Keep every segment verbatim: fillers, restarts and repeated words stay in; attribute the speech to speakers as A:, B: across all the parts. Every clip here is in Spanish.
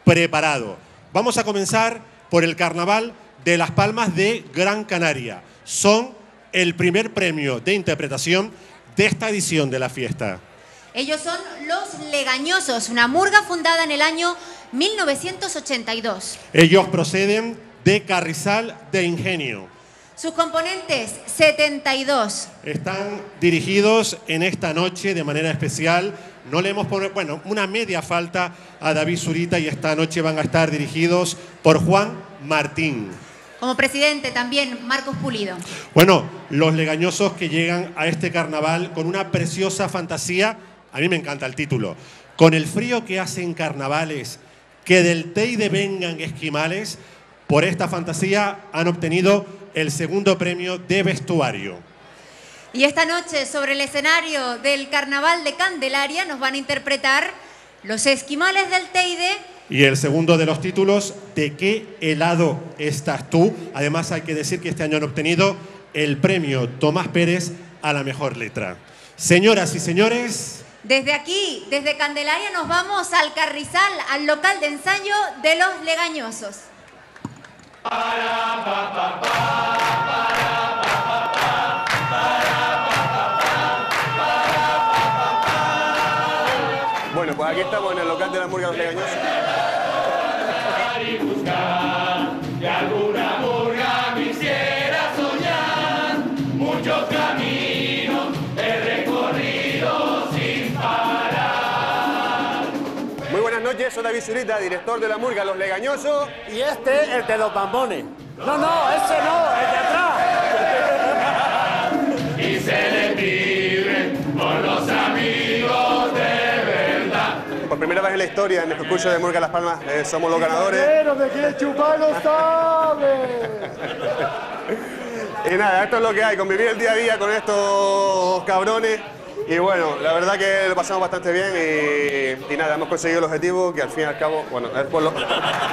A: preparado. Vamos a comenzar por el Carnaval de Las Palmas de Gran Canaria. Son el primer premio de interpretación de esta edición de la fiesta.
B: Ellos son Los Legañosos, una murga fundada en el año mil novecientos ochenta y dos.
A: Ellos proceden de Carrizal de Ingenio.
B: Sus componentes, setenta y dos.
A: Están dirigidos en esta noche de manera especial. No le hemos puesto, bueno, una media falta a David Zurita, y esta noche van a estar dirigidos por Juan Martín.
B: Como presidente también Marcos Pulido.
A: Bueno, los legañosos que llegan a este carnaval con una preciosa fantasía. A mí me encanta el título. Con el frío que hacen carnavales, que del Teide vengan esquimales. Por esta fantasía han obtenido el segundo premio de vestuario.
B: Y esta noche, sobre el escenario del Carnaval de Candelaria, nos van a interpretar Los Esquimales del Teide.
A: Y el segundo de los títulos, ¿De qué helado estás tú? Además, hay que decir que este año han obtenido el premio Tomás Pérez a la mejor letra. Señoras y señores,
B: desde aquí, desde Candelaria, nos vamos al Carrizal, al local de ensayo de Los Legañosos.
C: Bueno, pues aquí estamos en el local de la murga Los Legañosos.
D: Y buscar que alguna murga me hiciera soñar, muchos caminos he recorrido sin parar.
C: Muy buenas noches, soy David Zurita, director de la murga Los Legañosos.
E: Y este es el de los bambones. No, no, ese no, el de atrás.
D: Y se le vive con los amigos de verdad.
C: Por primera vez en la historia, en el concurso de murga Las Palmas, eh, somos los ganadores.
E: Pero de quién chupar lo sabe.
C: Y nada, esto es lo que hay, convivir el día a día con estos cabrones. Y bueno, la verdad que lo pasamos bastante bien y, y nada, hemos conseguido el objetivo, que al fin y al cabo, bueno, es por lo...
D: Por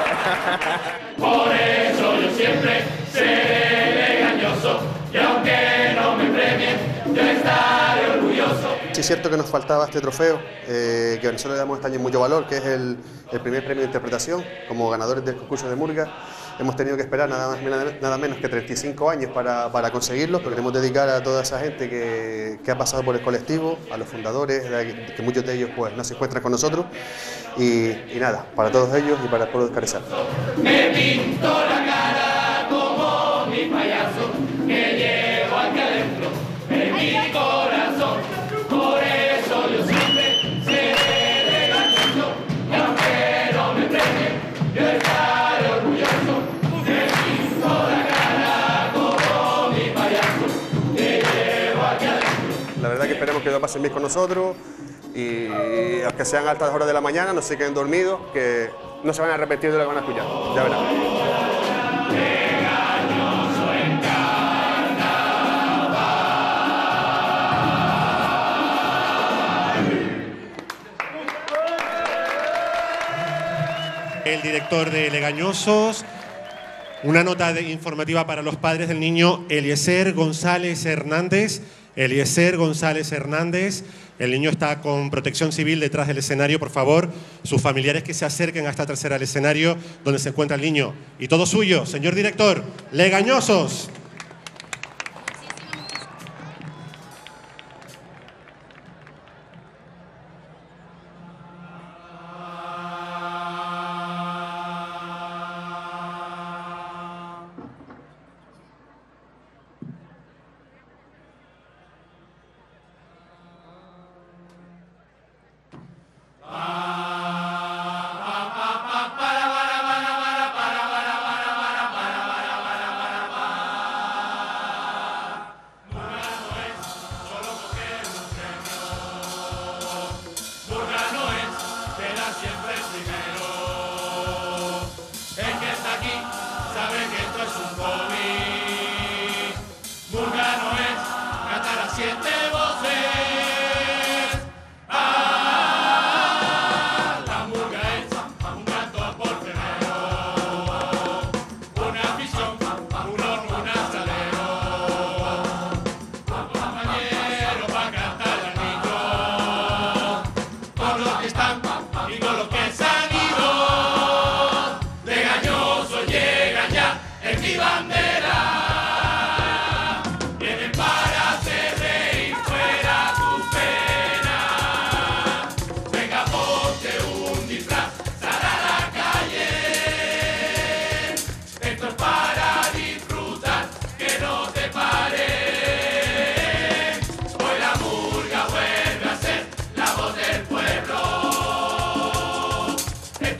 D: eso yo siempre seré legañoso, y aunque no me premien, yo estaré orgulloso.
C: Sí, es cierto que nos faltaba este trofeo, eh, que nosotros le damos este año mucho valor, que es el, el primer premio de interpretación como ganadores del concurso de murga. Hemos tenido que esperar nada, más, nada menos que treinta y cinco años para, para conseguirlo, pero queremos dedicar a toda esa gente que, que ha pasado por el colectivo, a los fundadores, que muchos de ellos pues, no se encuentran con nosotros, y, y nada, para todos ellos y para el pueblo de Carrizal.
D: Me pinto la cara como mi payaso, que llevo aquí adentro en mi corazón. Por eso yo siempre seré legañoso, y aunque no me premien, yo estaré orgulloso. Me pinto la cara como mi payaso, que llevo aquí adentro.
C: La verdad que esperemos que lo pasen bien con nosotros y aunque sean altas horas de la mañana, no se queden dormidos, que no se van a arrepentir de lo que van a escuchar. Ya verán.
A: el director de Legañosos. Una nota de informativa para los padres del niño Eliezer González Hernández. Eliezer González Hernández. El niño está con protección civil detrás del escenario. Por favor, sus familiares que se acerquen hasta tercera al escenario donde se encuentra el niño. Y todo suyo, señor director. Legañosos.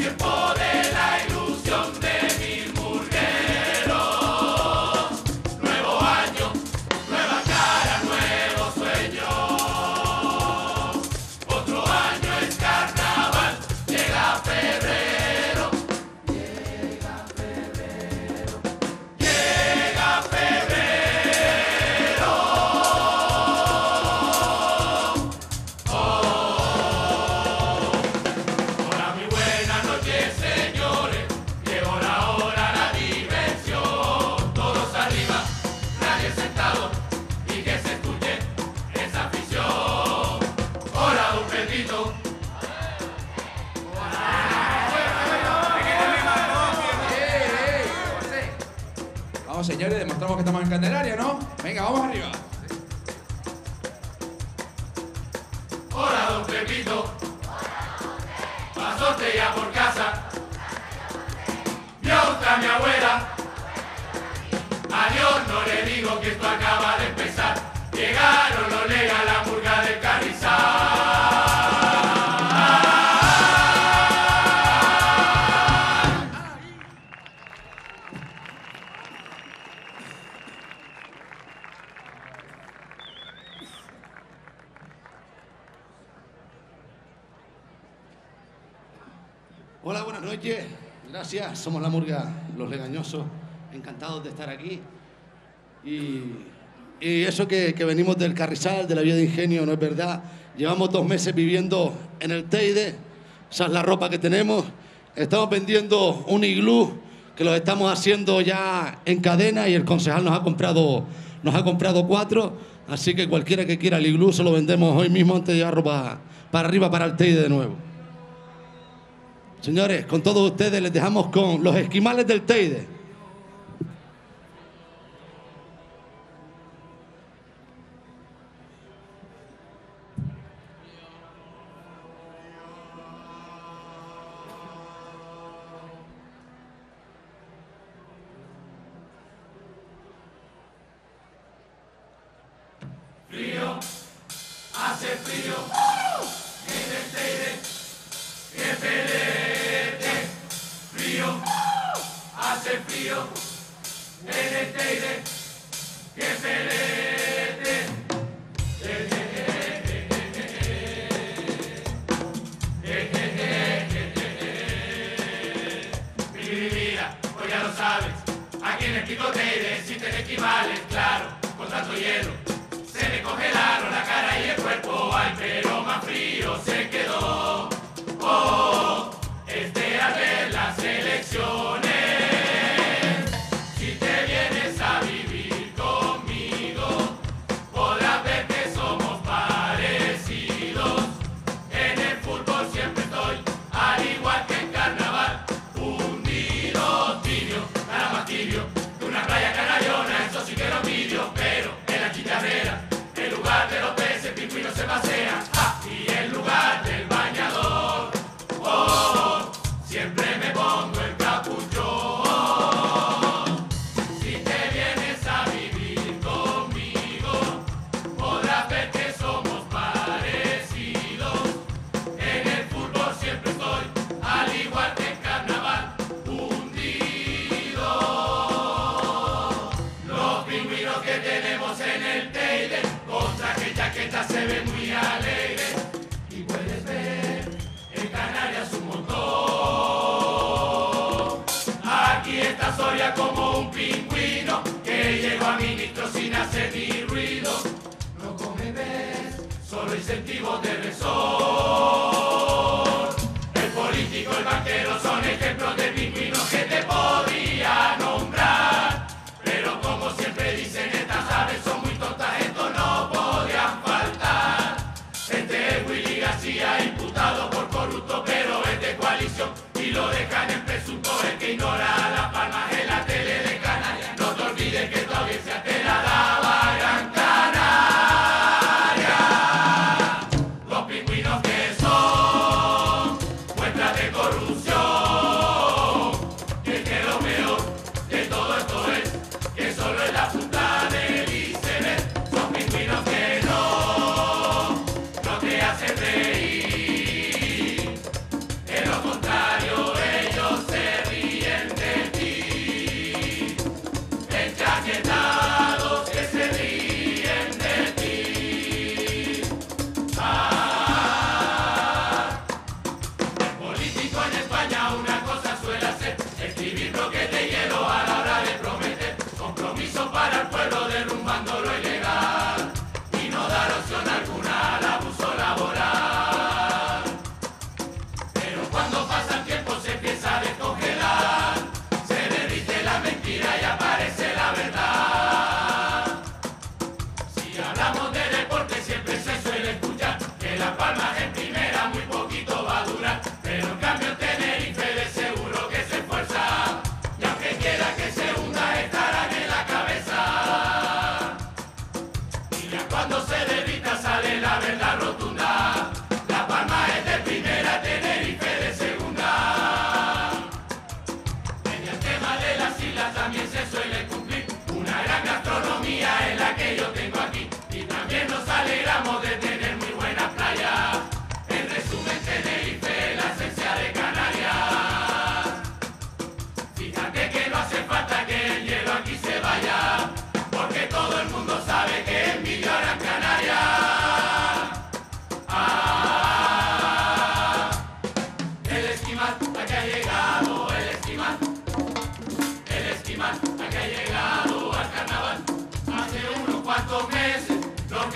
F: Señores, demostramos que estamos en Candelaria, ¿no? Venga, vamos arriba.
D: Hola, don Pepito. Pasó usted ya por casa. Vio usted a mi abuela. Adiós, no le digo que esto acaba de empezar. Llegaron los legas, la murga del Carrizal.
G: Hola, buenas noches. Gracias. Somos la Murga, los Legañosos. Encantados de estar aquí. Y, y eso que, que venimos del Carrizal, de la Vía de Ingenio, no es verdad. Llevamos dos meses viviendo en el Teide. Esa es la ropa que tenemos. Estamos vendiendo un iglú que lo estamos haciendo ya en cadena y el concejal nos ha comprado, nos ha comprado cuatro. Así que cualquiera que quiera el iglú se lo vendemos hoy mismo antes de llevarlo para, para arriba, para el Teide de nuevo. Señores, con todos ustedes les dejamos con los esquimales del Teide.
D: Frío, hace frío, en el Teide, que pelete. Frío, hace frío, en el Teide, que pelete. Mira, pues ya lo sabes, aquí en el Pico Teide existen esquimales, claro, con tanto hielo. Se le congelaron la cara y el cuerpo, ay, pero más frío se quedó. Oh, este a ver las elecciones. Si te vienes a vivir conmigo, podrás ver que somos parecidos. En el fútbol siempre estoy, al igual que en carnaval, hundido, tibio, nada más tibio que una playa canallona, eso sí que lo envidio, pero en la chicharrera, el lugar de los peces pingüinos se pasean, ah, y el lugar del bañador, oh, siempre me pongo el capuchón. Si te vienes a vivir conmigo, podrás ver que somos parecidos. En el fútbol siempre estoy, al igual que en carnaval, hundido. Los pingüinos que tenemos en el Teide, con traje y chaqueta se ven muy alegres. Y puedes ver en Canarias un montón. Aquí está Soria como un pingüino que llegó a ministro sin hacer ni ruido. No come ves, solo incentivos de resort. El político, el banquero son ejemplos de pingüinos que te podría nombrar. Pero como siempre dicen, estas aves son muy tontas, esto no podrían faltar. Este es Willy García, imputado por corrupto, pero es de coalición y lo dejan en presunto. El que ignora las palmas en la tele de Canarias, no te olvides que tu audiencia te la daba Gran Canaria. Los pingüinos que son muestras de corrupción.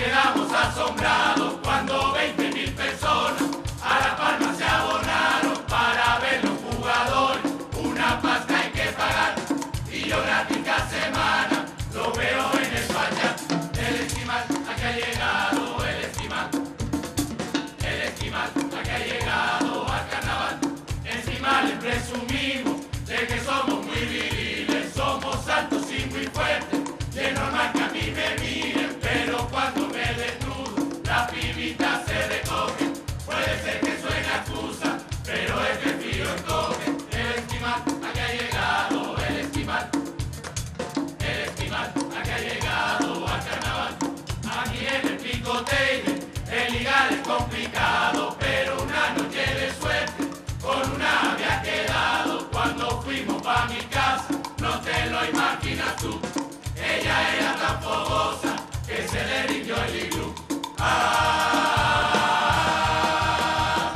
D: quedamos asombrados cuando veinte mil personas a La Palma se abonaron para ver los jugadores. Una pasta hay que pagar y yo gratis cada semana lo veo en el falla. El esquimal, aquí ha llegado el esquimal. El esquimal, aquí ha llegado al carnaval. Esquimales presumimos de que somos muy viriles, somos altos y muy fuertes. Y es normal que a mí me miren, pero cuando me desnudo, las pibitas se recogen. Puede ser que suene excusa, pero es que el frío encoge. El esquimal, aquí ha llegado el esquimal. El esquimal, aquí ha llegado al carnaval. Aquí en el Pico Teide, el ligar es complicado, pero una noche de suerte con una había quedado. Cuando fuimos pa' mi casa, no te lo imaginas tú. Ella era tan fogosa que se le rindió el iglú. Ah,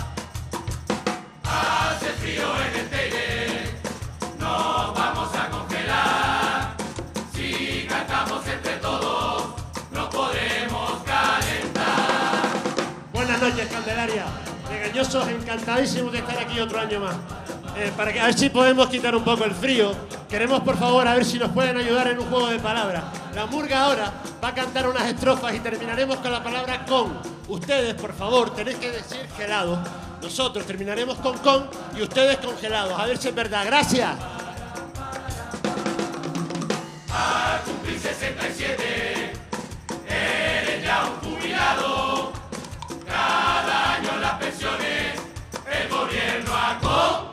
D: hace frío en el Teide, nos vamos a congelar. Si cantamos entre todos, nos podremos calentar.
H: Buenas noches, Candelaria. Legañosos, encantadísimos de estar aquí otro año más. Eh, para que a ver si podemos quitar un poco el frío. Queremos, por favor, a ver si nos pueden ayudar en un juego de palabras. La murga ahora va a cantar unas estrofas y terminaremos con la palabra con. Ustedes, por favor, tenéis que decir gelado. Nosotros terminaremos con con y ustedes congelados. A ver si es verdad. Gracias.
D: Al cumplir sesenta y siete, eres ya un jubilado. Cada año las pensiones, el gobierno ha con.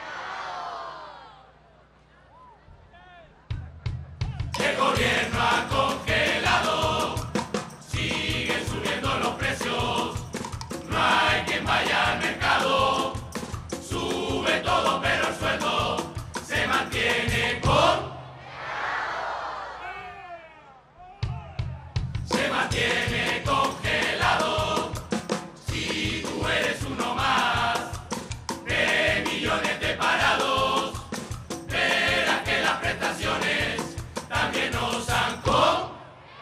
D: El gobierno ha congelado, siguen subiendo los precios, no hay quien vaya al mercado, sube todo pero el sueldo se mantiene con, se mantiene congelado. Si tú eres uno más de millones de parados, verás que las prestaciones también nos han con,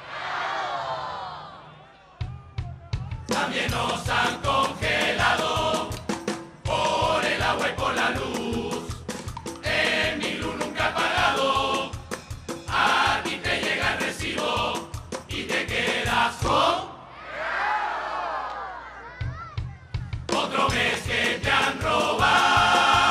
D: también nos han congelado por el agua y por la luz. En mi luz nunca ha pagado, a ti te llega el recibo y te quedas con otro mes que te han robado.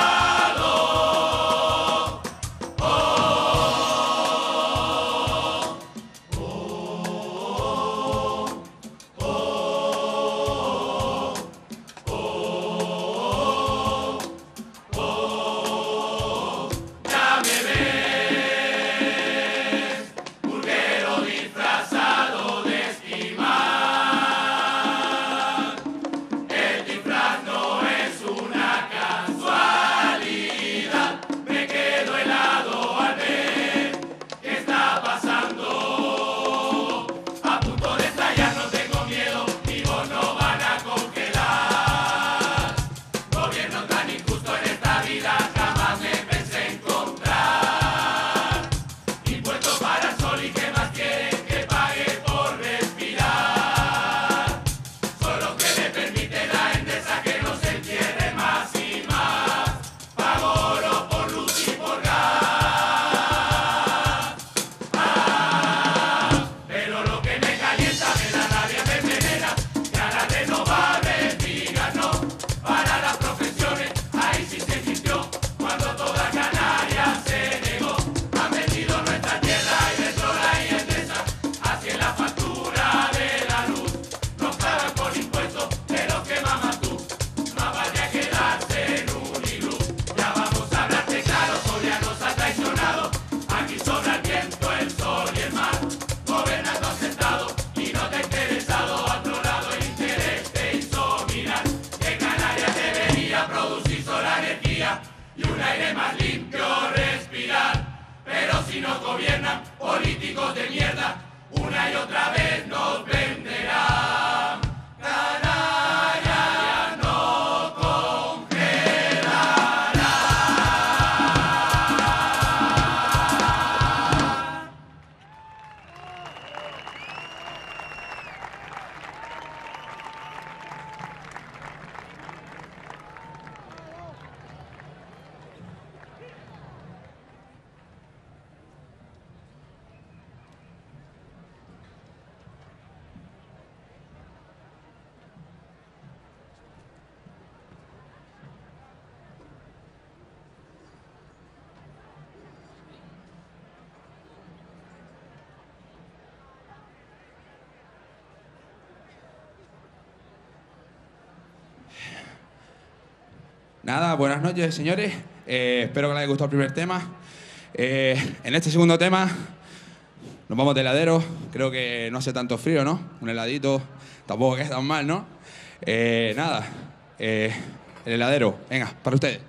D: Si nos gobiernan políticos de mierda, una y otra vez nos venderán. Canalla no congelará.
F: Nada, buenas noches, señores. Eh, espero que les haya gustado el primer tema. Eh, en este segundo tema nos vamos de heladero. Creo que no hace tanto frío, ¿no? Un heladito tampoco queda tan mal, ¿no? Eh, nada, eh, el heladero. Venga, para ustedes.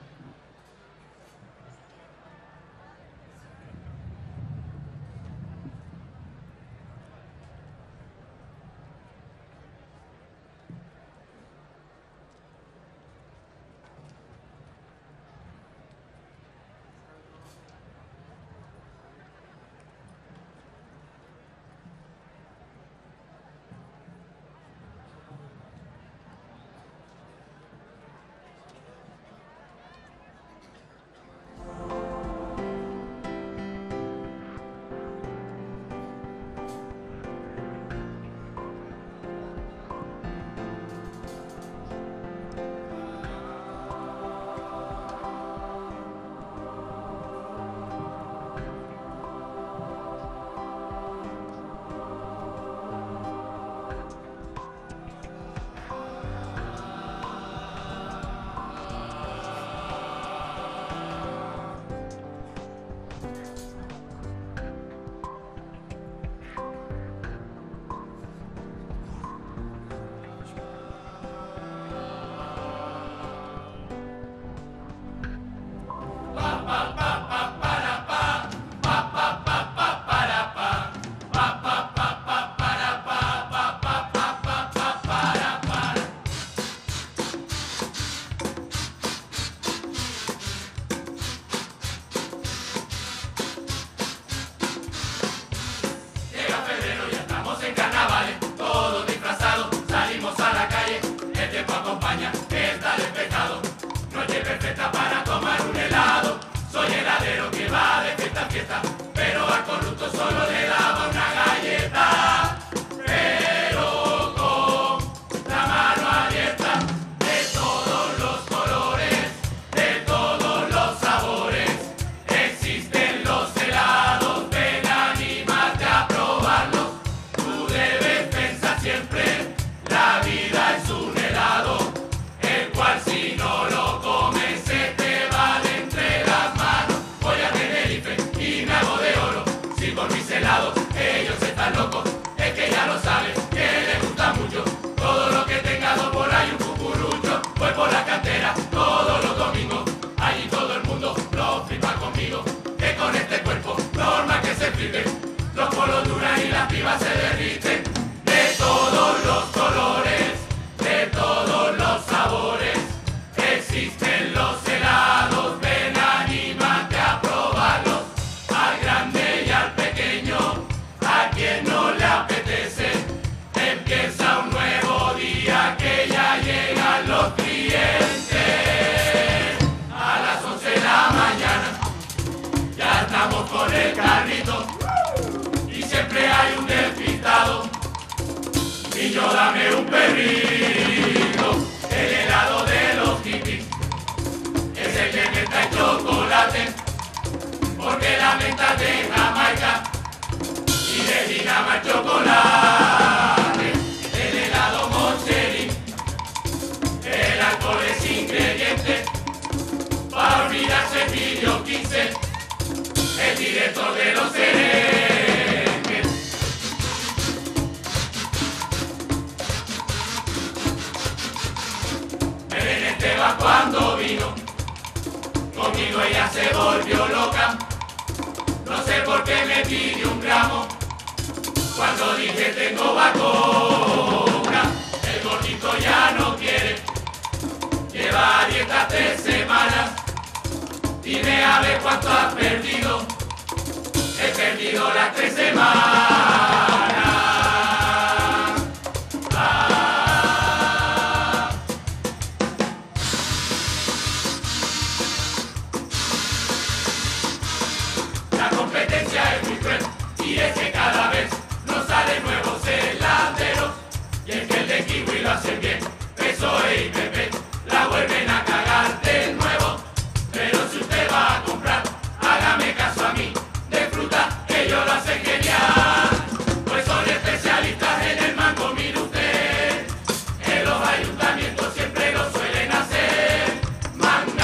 D: Mango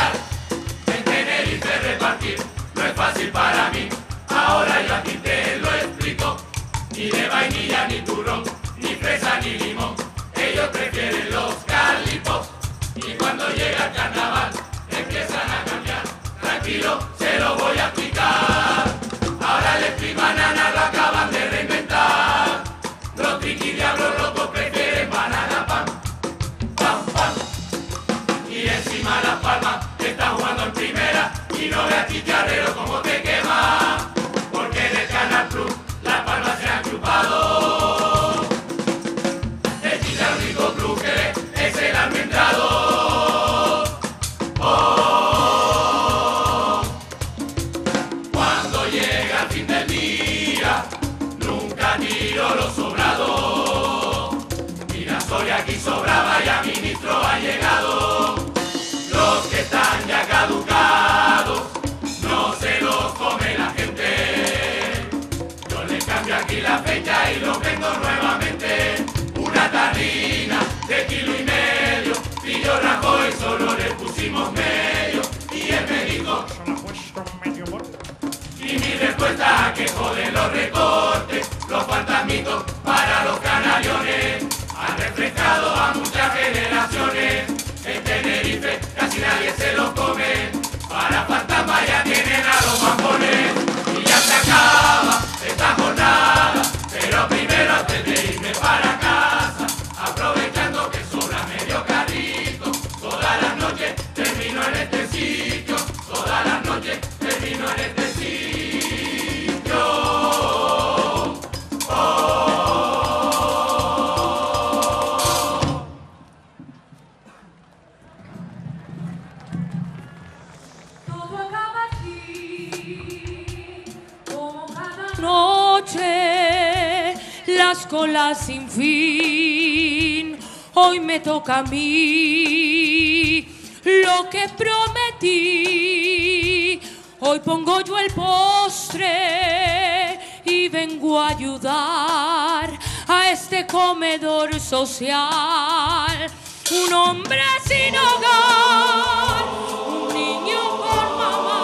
D: se lo voy a explicar. Ahora el Split Banana lo acaban de reinventar. Los triqui diablos locos prefieren banana pan, pan, pan. Y encima las palmas están jugando en primera. Y no veas chicharrero como te quema. Porque en el Canal Plus las palmas se han chupado. El chicharro único club que ve es el almendrado. Oh, cuando llega el fin del día, nunca tiro lo sobrado. Mira, soy aquí sobraba y a ministro ha llegado. Los que están ya caducados, no se los come la gente. Yo les cambio aquí la fecha y los vendo nuevamente. Una tarrina de kilo y medio, pillo Rajoy solo le pusimos medio. Y él me dijo, y mi respuesta a que joden los recortes, los fantasmitos para los canallones. Han refrescado a muchas generaciones. En Tenerife casi nadie se los come. Para fantasma ya tienen a los bambones. Y ya se acaba esta jornada, pero primero antes de irme para casa, aprovechando que sobra medio carrito, todas las noches termino en este sitio, todas las noches termino en este sitio. Oh.
I: Noche, las colas sin fin, hoy me toca a mí lo que prometí. Hoy pongo yo el postre y vengo a ayudar a este comedor social. Un hombre sin hogar, un niño con mamá,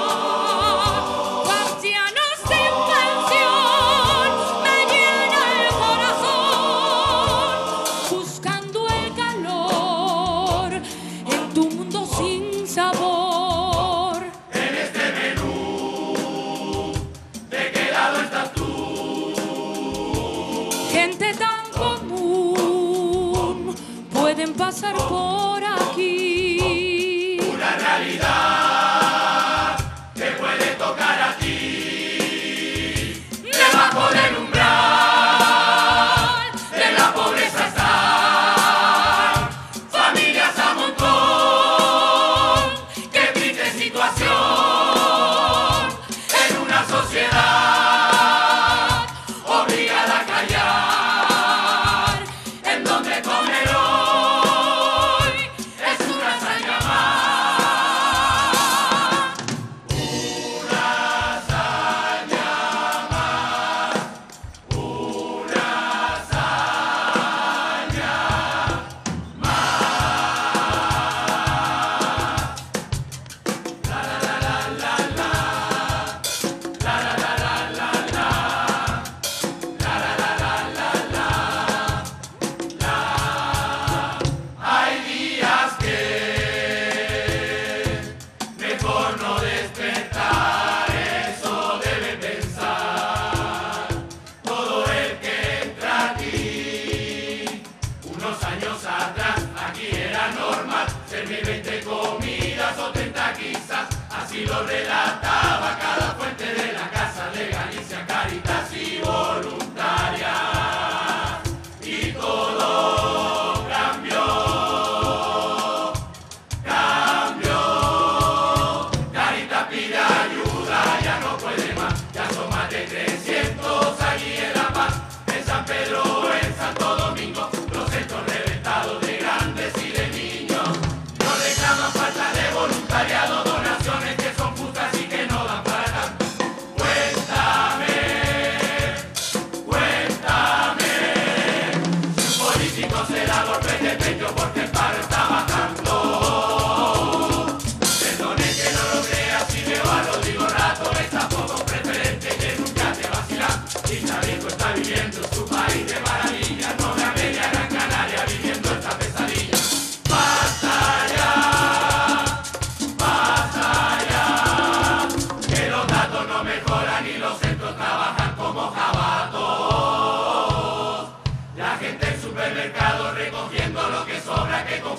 I: pasar por aquí.
D: Una realidad te puede tocar a ti. Debajo del umbral de la pobreza están familias a montón. Qué triste situación en una sociedad obligada a callar. En donde comer hoy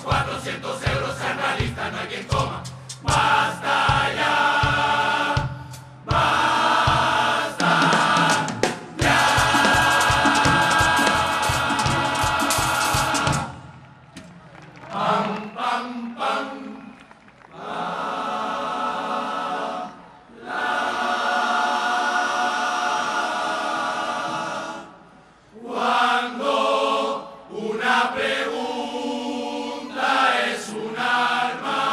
D: cuatrocientos euros sean realistas, no hay quien coma. Basta ya, basta ya. Pam, pam, pam. La, la. Cuando una pregunta es un arma,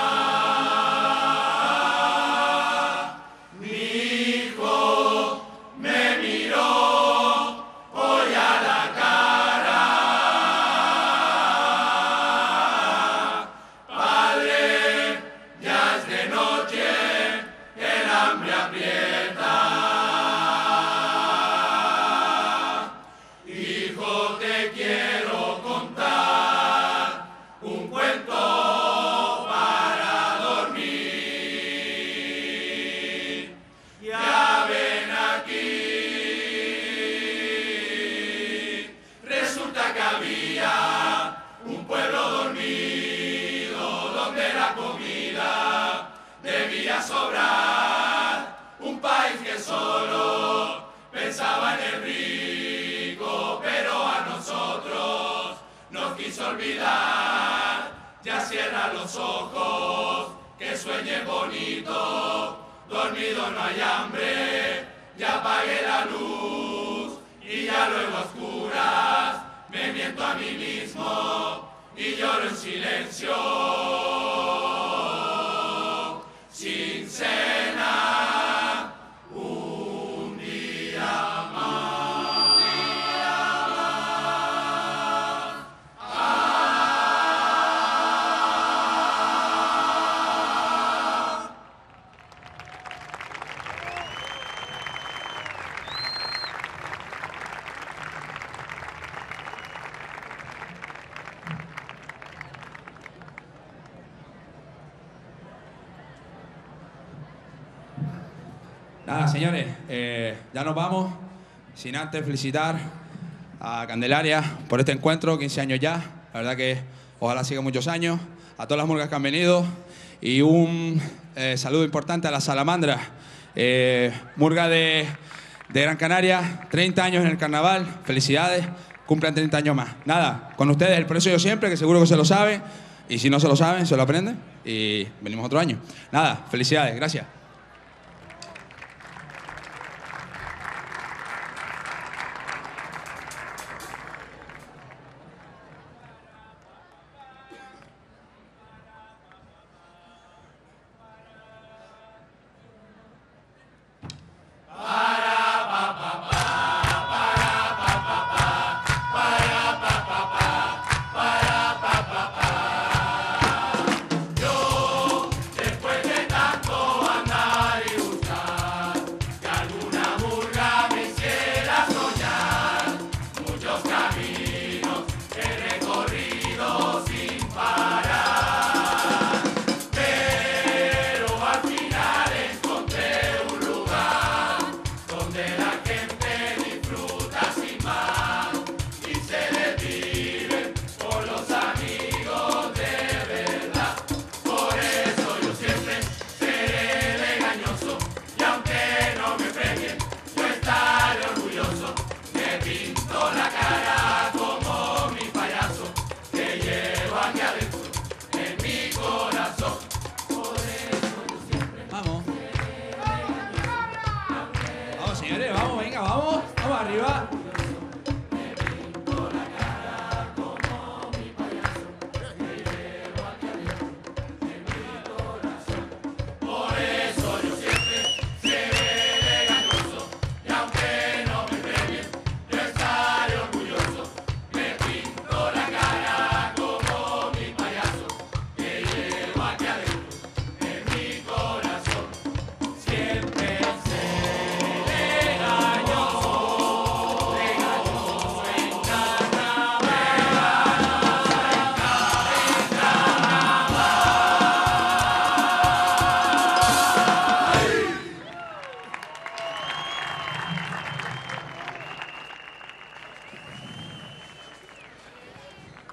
D: mi hijo me miró hoy a la cara. Padre, ya es de noche, el hambre aprieta. Hijo, te quiero contar un cuento para dormir. Ya ven aquí. Resulta que había un pueblo dormido donde la comida debía sobrar. Un país que solo pensaba en el rico, pero a nosotros nos quiso olvidar. Ya cierra los ojos, que sueñe bonito. Dormido no hay hambre, ya apagué la luz. Y ya luego a oscuras me miento a mí mismo y lloro en silencio. Sin cena, un día más. Ah.
F: Nada, señores, eh, ya nos vamos. Sin antes felicitar a Candelaria por este encuentro, quince años ya. La verdad que ojalá siga muchos años. A todas las murgas que han venido. Y un eh, saludo importante a la Salamandra, eh, murga de, de Gran Canaria, treinta años en el carnaval. Felicidades, cumplan treinta años más. Nada, con ustedes el precio yo siempre, que seguro que se lo saben. Y si no se lo saben, se lo aprenden. Y venimos otro año. Nada, felicidades, gracias.
D: Yo, después de tanto andar y buscar, que alguna murga me hiciera soñar, muchos caminos he recorrido sin parar, pero al final encontré un lugar donde la gente disfruta sin más y se desvive por los amigos de verdad. Por eso yo siempre seré legañoso y aunque no me premien, yo estaré orgulloso. Me pinto la cara como mi payaso que llevo aquí adentro en mi corazón. Por eso yo siempre
F: Vamos. Vamos, señores, vamos, venga, vamos. Vamos arriba.
D: Por eso yo siempre seré legañoso y aunque no me premien, yo estaré orgulloso. Me pinto la cara como mi payaso que llevo aquí adentro en mi corazón. Siempre seré legañoso,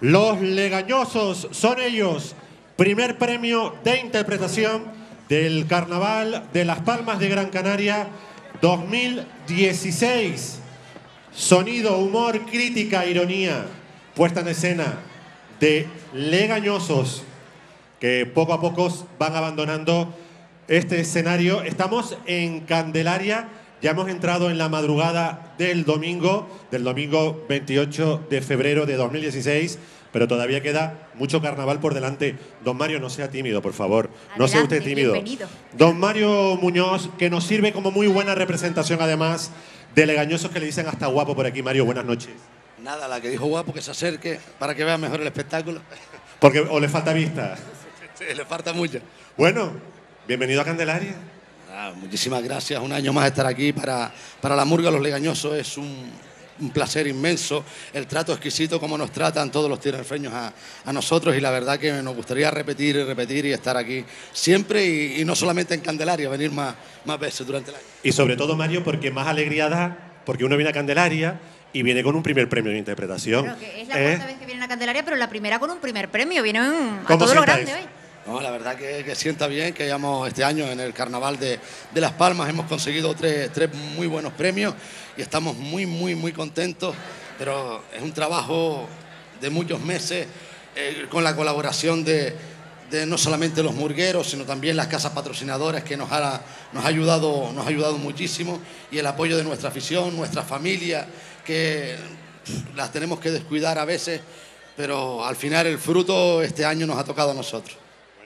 A: Los Legañosos son ellos. Primer premio de interpretación del Carnaval de Las Palmas de Gran Canaria dos mil dieciséis. Sonido, humor, crítica, ironía. Puesta en escena de Legañosos, que poco a poco van abandonando este escenario. Estamos en Candelaria. Ya hemos entrado en la madrugada del domingo, del domingo veintiocho de febrero de dos mil dieciséis, pero todavía queda mucho carnaval por delante. Don Mario, no sea tímido, por favor.
B: Adelante,
A: no sea usted tímido.
B: Bienvenido.
A: Don Mario Muñoz, que nos sirve como muy buena representación, además, de Legañosos, que le dicen hasta guapo por aquí. Mario, buenas noches.
G: Nada, la que dijo guapo, que se acerque para que vea mejor el espectáculo.
A: Porque o le falta vista.
G: Sí, le falta mucho.
A: Bueno, bienvenido a Candelaria.
G: Ah, muchísimas gracias. Un año más estar aquí para, para la Murga Los Legañosos. Es un, un placer inmenso. El trato exquisito como nos tratan todos los tinerfeños a, a nosotros, y la verdad que nos gustaría repetir y repetir y estar aquí siempre, y, y no solamente en Candelaria, venir más, más veces durante el año.
A: Y sobre todo, Mario, porque más alegría da, porque uno viene a Candelaria y viene con un primer premio de interpretación.
B: Claro, que es la
A: ¿Eh?
B: cuarta vez que vienen a Candelaria, pero la primera con un primer premio. Vienen a
A: ¿Cómo
B: todo lo
A: sientáis?
B: grande hoy.
G: No, la verdad que, que sienta bien que hayamos este año en el Carnaval de, de Las Palmas hemos conseguido tres, tres muy buenos premios y estamos muy, muy, muy contentos, pero es un trabajo de muchos meses eh, con la colaboración de, de no solamente los murgueros, sino también las casas patrocinadoras, que nos ha, nos ha ayudado, nos ha ayudado muchísimo, y el apoyo de nuestra afición, nuestra familia, que las tenemos que descuidar a veces, pero al final el fruto este año nos ha tocado a nosotros.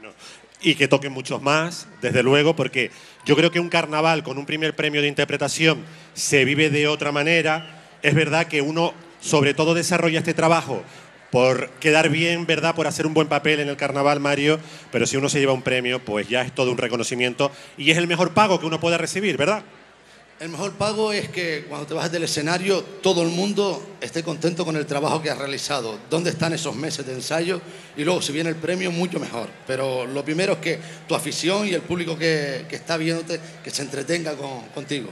A: Y que toquen muchos más, desde luego, porque yo creo que un carnaval con un primer premio de interpretación se vive de otra manera. Es verdad que uno, sobre todo, desarrolla este trabajo por quedar bien, ¿verdad?, por hacer un buen papel en el carnaval, Mario, pero si uno se lleva un premio, pues ya es todo un reconocimiento y es el mejor pago que uno puede recibir, ¿verdad?
G: El mejor pago es que cuando te vas del escenario todo el mundo esté contento con el trabajo que has realizado. ¿Dónde están esos meses de ensayo? Y luego, si viene el premio, mucho mejor. Pero lo primero es que tu afición y el público que, que está viéndote, que se entretenga con, contigo.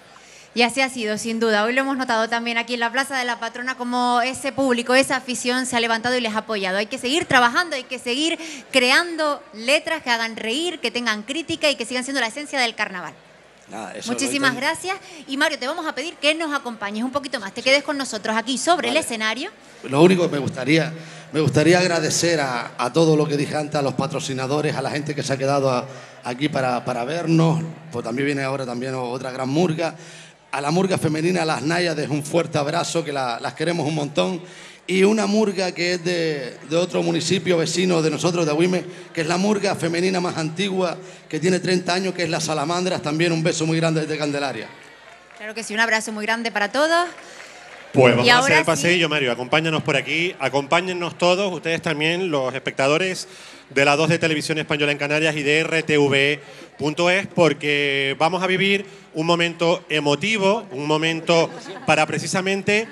B: Y así ha sido, sin duda. Hoy lo hemos notado también aquí en la Plaza de la Patrona, como ese público, esa afición se ha levantado y les ha apoyado. Hay que seguir trabajando, hay que seguir creando letras que hagan reír, que tengan crítica y que sigan siendo la esencia del carnaval.
G: Nada, eso
B: Muchísimas
G: lo
B: gracias. Y Mario, te vamos a pedir que nos acompañes un poquito más, te quedes con nosotros aquí sobre
G: Vale.
B: el escenario.
G: Lo único que me gustaría, me gustaría agradecer a, a todo lo que dije antes, a los patrocinadores, a la gente que se ha quedado a, aquí para, para vernos, pues también viene ahora también otra gran murga, a la murga femenina, a las Náyades, un fuerte abrazo, que la, las queremos un montón, y una murga que es de, de otro municipio vecino de nosotros, de Agüime, que es la murga femenina más antigua, que tiene treinta años, que es la Salamandras. También un beso muy grande desde Candelaria.
B: Claro que sí, un abrazo muy grande para todos.
A: Pues vamos
B: Y
A: a
B: ahora
A: hacer el
B: sí.
A: paseillo, Mario. Acompáñanos por aquí, acompáñennos todos, ustedes también, los espectadores de la dos de Televisión Española en Canarias y de R T V punto es, porque vamos a vivir un momento emotivo, un momento para precisamente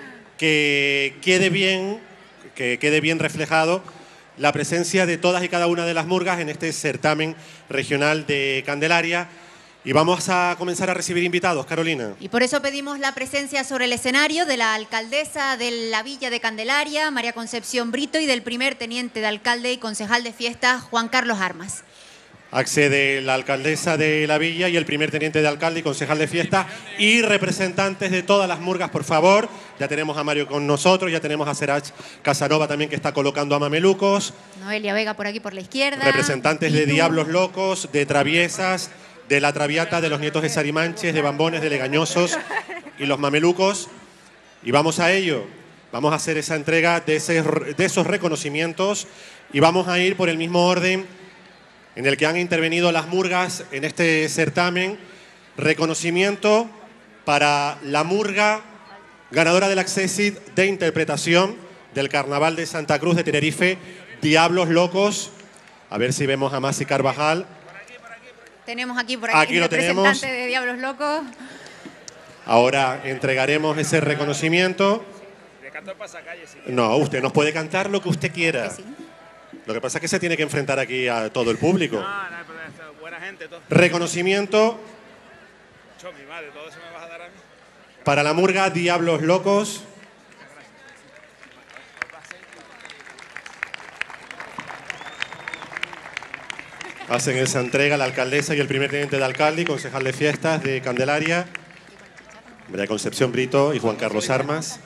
A: que quede bien, que quede bien reflejado la presencia de todas y cada una de las murgas en este certamen regional de Candelaria. Y vamos a comenzar a recibir invitados, Carolina.
B: Y por eso pedimos la presencia sobre el escenario de la alcaldesa de la Villa de Candelaria, María Concepción Brito, y del primer teniente de alcalde y concejal de fiestas, Juan Carlos Armas.
A: Accede la alcaldesa de la villa y el primer teniente de alcalde y concejal de fiesta y representantes de todas las murgas, por favor. Ya tenemos a Mario con nosotros, ya tenemos a Serach Casanova también, que está colocando a mamelucos.
B: Noelia Vega por aquí por la izquierda.
A: Representantes de
B: Y tú.
A: Diablos Locos, de Traviesas, de la Traviata, de los Nietos de Sarimanches, de Bambones, de Legañosos y los mamelucos. Y vamos a ello. Vamos a hacer esa entrega de, ese, de esos reconocimientos y vamos a ir por el mismo orden en el que han intervenido las murgas en este certamen. Reconocimiento para la murga ganadora del Accessit de interpretación del Carnaval de Santa Cruz de Tenerife, Diablos Locos. A ver si vemos a Masi Carvajal.
B: Tenemos aquí por aquí,
A: Aquí
B: el
A: lo
B: representante
A: tenemos.
B: de Diablos Locos.
A: Ahora entregaremos ese reconocimiento. No, usted nos puede cantar lo que usted quiera.
B: Que sí.
A: Lo que pasa es que se tiene que enfrentar aquí a todo el público.
J: No, no, pero es buena gente, todo.
A: Reconocimiento
J: Cho, mi madre, todo eso me vas a dar a mí.
A: para la murga Diablos Locos. Hacen esa entrega la alcaldesa y el primer teniente de alcalde y concejal de fiestas de Candelaria, María Concepción Brito y Juan Carlos Armas.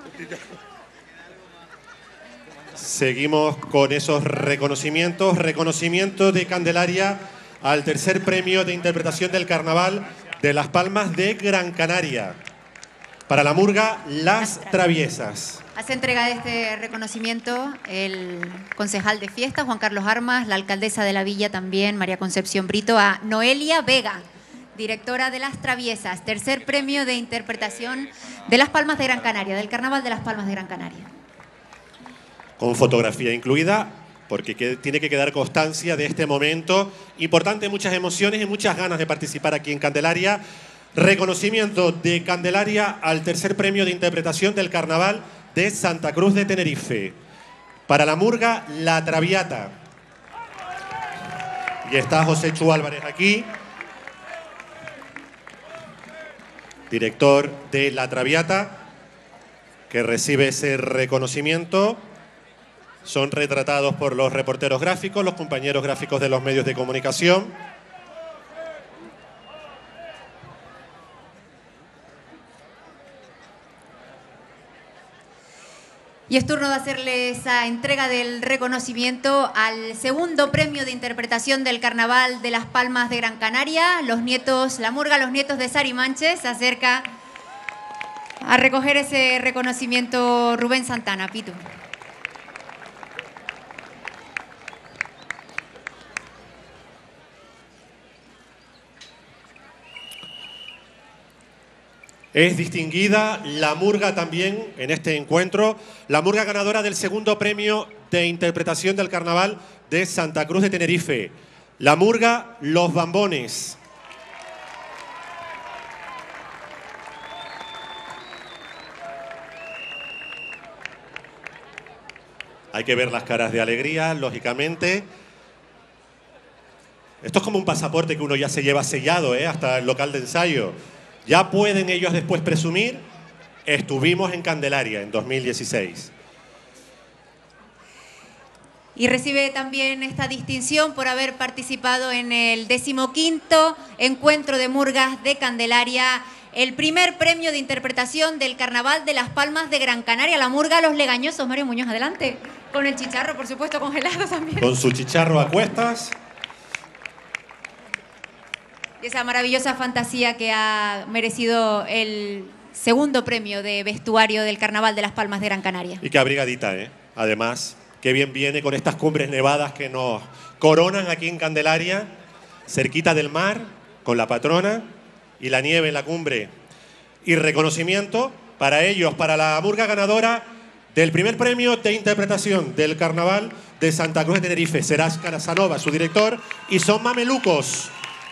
A: Seguimos con esos reconocimientos. Reconocimiento de Candelaria al tercer premio de interpretación del Carnaval de Las Palmas de Gran Canaria. Para la murga Las Traviesas.
B: Hace entrega de este reconocimiento el concejal de fiestas, Juan Carlos Armas, la alcaldesa de la villa también, María Concepción Brito, a Noelia Vega, directora de Las Traviesas, tercer premio de interpretación de Las Palmas de Gran Canaria, del Carnaval de Las Palmas de Gran Canaria.
A: Con fotografía incluida, porque que, tiene que quedar constancia de este momento importante, muchas emociones y muchas ganas de participar aquí en Candelaria. Reconocimiento de Candelaria al tercer premio de interpretación del Carnaval de Santa Cruz de Tenerife. Para la murga La Traviata. Y está José Chu Álvarez aquí, director de La Traviata, que recibe ese reconocimiento. Son retratados por los reporteros gráficos, los compañeros gráficos de los medios de comunicación.
B: Y es turno de hacerle esa entrega del reconocimiento al segundo premio de interpretación del Carnaval de Las Palmas de Gran Canaria. Los nietos, la murga Los Nietos de Sarimanche, se acerca a recoger ese reconocimiento Rubén Santana. Pitu.
A: Es distinguida la murga también en este encuentro, la murga ganadora del segundo premio de interpretación del Carnaval de Santa Cruz de Tenerife, la murga Los Bambones. Hay que ver las caras de alegría, lógicamente. Esto es como un pasaporte que uno ya se lleva sellado, ¿eh? Hasta el local de ensayo. Ya pueden ellos después presumir, estuvimos en Candelaria en dos mil dieciséis.
B: Y recibe también esta distinción por haber participado en el decimoquinto encuentro de murgas de Candelaria, el primer premio de interpretación del Carnaval de Las Palmas de Gran Canaria, la murga Los Legañosos. Mario Muñoz, adelante. Con el chicharro, por supuesto, congelado también.
A: Con su chicharro a cuestas.
B: Y esa maravillosa fantasía que ha merecido el segundo premio de vestuario del Carnaval de Las Palmas de Gran Canaria.
A: Y qué abrigadita, ¿eh? Además, qué bien viene con estas cumbres nevadas que nos coronan aquí en Candelaria, cerquita del mar, con la patrona y la nieve en la cumbre. Y reconocimiento para ellos, para la murga ganadora del primer premio de interpretación del Carnaval de Santa Cruz de Tenerife. Serás Casanova, su director, y son mamelucos.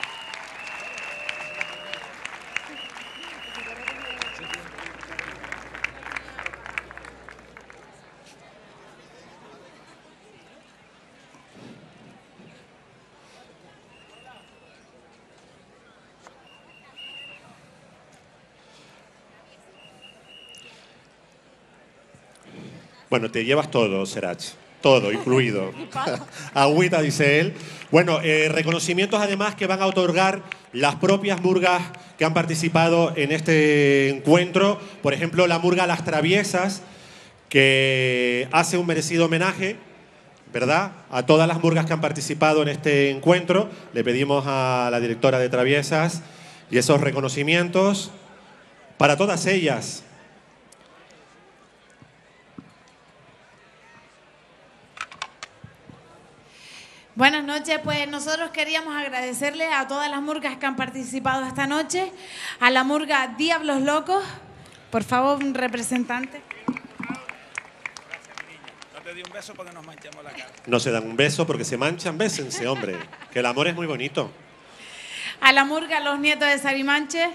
A: Bueno, te llevas todo, Serach. Todo, incluido. Agüita, dice él. Bueno, eh, reconocimientos además que van a otorgar las propias murgas que han participado en este encuentro. Por ejemplo, la murga Las Traviesas, que hace un merecido homenaje, ¿verdad?, a todas las murgas que han participado en este encuentro. Le pedimos a la directora de Traviesas y esos reconocimientos para todas ellas.
K: Buenas noches, pues nosotros queríamos agradecerle a todas las murgas que han participado esta noche, a la murga Diablos Locos, por favor, un representante.
J: No te di un beso porque nos manchamos la cara.
A: No se dan un beso porque se manchan, bésense, hombre, que el amor es muy bonito.
K: A la murga Los Nietos de Sarimanche.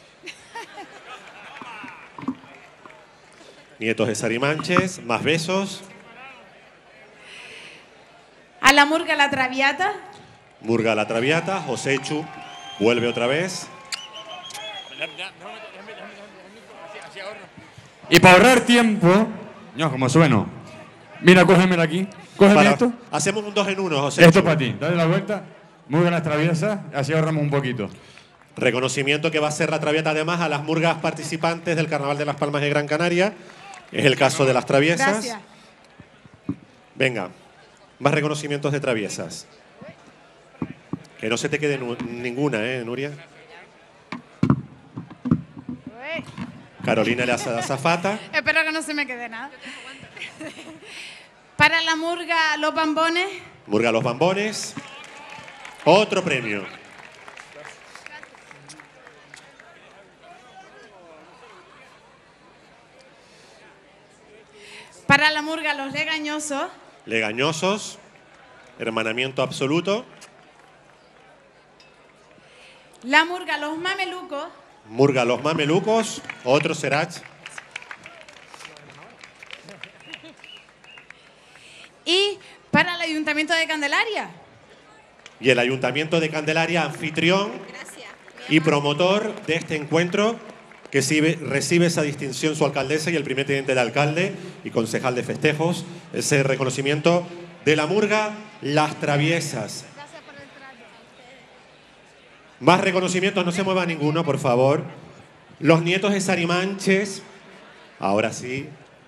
A: Nietos de Sarimanches, más besos.
K: A la murga La Traviata.
A: Murga La Traviata, José Chu, vuelve otra vez.
L: Y para ahorrar tiempo, no, como sueno. Mira, cógemela aquí. Cógeme
A: Para-
L: esto.
A: Hacemos un dos en uno, José
L: Esto
A: Chu.
L: para ti. Dale la vuelta. Muy buenas traviesas, así ahorramos un poquito.
A: Reconocimiento que va a hacer la Traviata además a las murgas participantes del Carnaval de Las Palmas de Gran Canaria. Es el caso de las traviesas.
K: Gracias.
A: Venga, más reconocimientos de traviesas. Que no se te quede ninguna, ¿eh, Nuria? Carolina la azafata.
K: Espero que no se me quede nada. Para la murga Los Bambones.
A: Murga Los Bambones. Otro premio.
K: Para la murga Los Legañosos.
A: Legañosos. Hermanamiento absoluto.
K: La murga Los Mamelucos.
A: Murga Los Mamelucos. Otro Serach.
K: Y para el Ayuntamiento de Candelaria.
A: Y el Ayuntamiento de Candelaria, anfitrión y promotor de este encuentro, que recibe, recibe esa distinción su alcaldesa y el primer teniente de alcalde y concejal de festejos, ese reconocimiento de la murga Las Traviesas. Más reconocimientos, no se mueva ninguno, por favor. Los nietos de Sarimanches, ahora sí.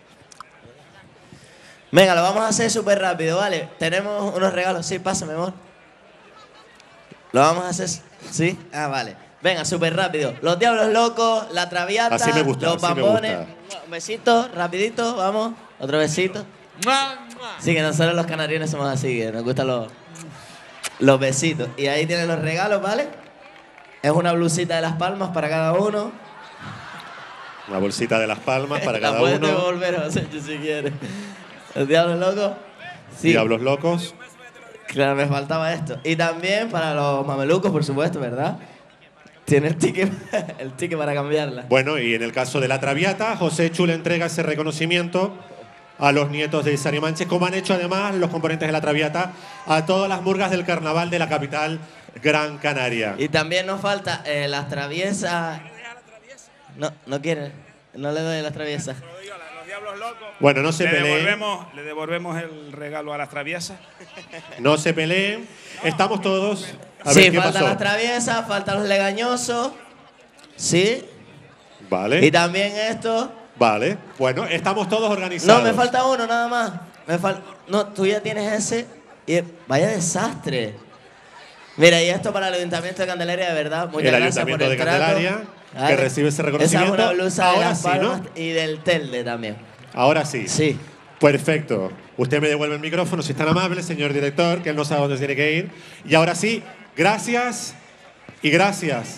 M: Venga, lo vamos a hacer súper rápido, ¿vale? Tenemos unos regalos. Sí, pásame, amor. ¿Lo vamos a hacer? ¿Sí? Ah, vale. Venga, súper rápido. Los Diablos Locos, la Traviata,
A: así me gusta,
M: los
A: así me
M: Bambones.
A: gusta.
M: Un besito, rapidito, vamos. Otro besito. Sí, que nosotros los canarios somos así, que nos gustan los, los besitos. Y ahí tienen los regalos, ¿vale? Es una blusita de Las Palmas para cada uno.
A: Una bolsita de Las Palmas para
M: la
A: cada
M: puedes
A: uno.
M: devolver, o sea, si quieres. Los Diablos Locos. Sí.
A: Diablos Locos.
M: Claro, me faltaba esto. Y también para los mamelucos, por supuesto, ¿verdad? Tiene el ticket, el ticket para cambiarla.
A: Bueno, y en el caso de la Traviata, José Chu le entrega ese reconocimiento a los nietos de Sarimanches, como han hecho además los componentes de la Traviata a todas las murgas del carnaval de la capital Gran Canaria.
M: Y también nos falta eh, las traviesas. No, no quiere. No le doy las traviesas.
A: Bueno, no se
J: le
A: peleen.
J: Devolvemos, le devolvemos el regalo a las traviesas.
A: No se peleen. Estamos todos. A
M: Sí,
A: ver qué
M: faltan
A: pasó.
M: las traviesas, faltan los legañosos. Sí.
A: Vale.
M: Y también esto.
A: Vale. Bueno, estamos todos organizados.
M: No, me falta uno nada más. Me fal... No, tú ya tienes ese. Y vaya desastre. Mira, y esto para el Ayuntamiento de Candelaria, de verdad. Muchas
A: El
M: gracias
A: Ayuntamiento
M: por el
A: de
M: trato.
A: Candelaria, que
M: Vale.
A: recibe ese reconocimiento.
M: Esa es una blusa de
A: Ahora
M: Las
A: sí, ¿no?
M: Palmas y del Telde también.
A: Ahora sí.
M: Sí.
A: Perfecto. Usted me devuelve el micrófono, si es tan amable, señor director, que él no sabe dónde tiene que ir. Y ahora sí, gracias y gracias.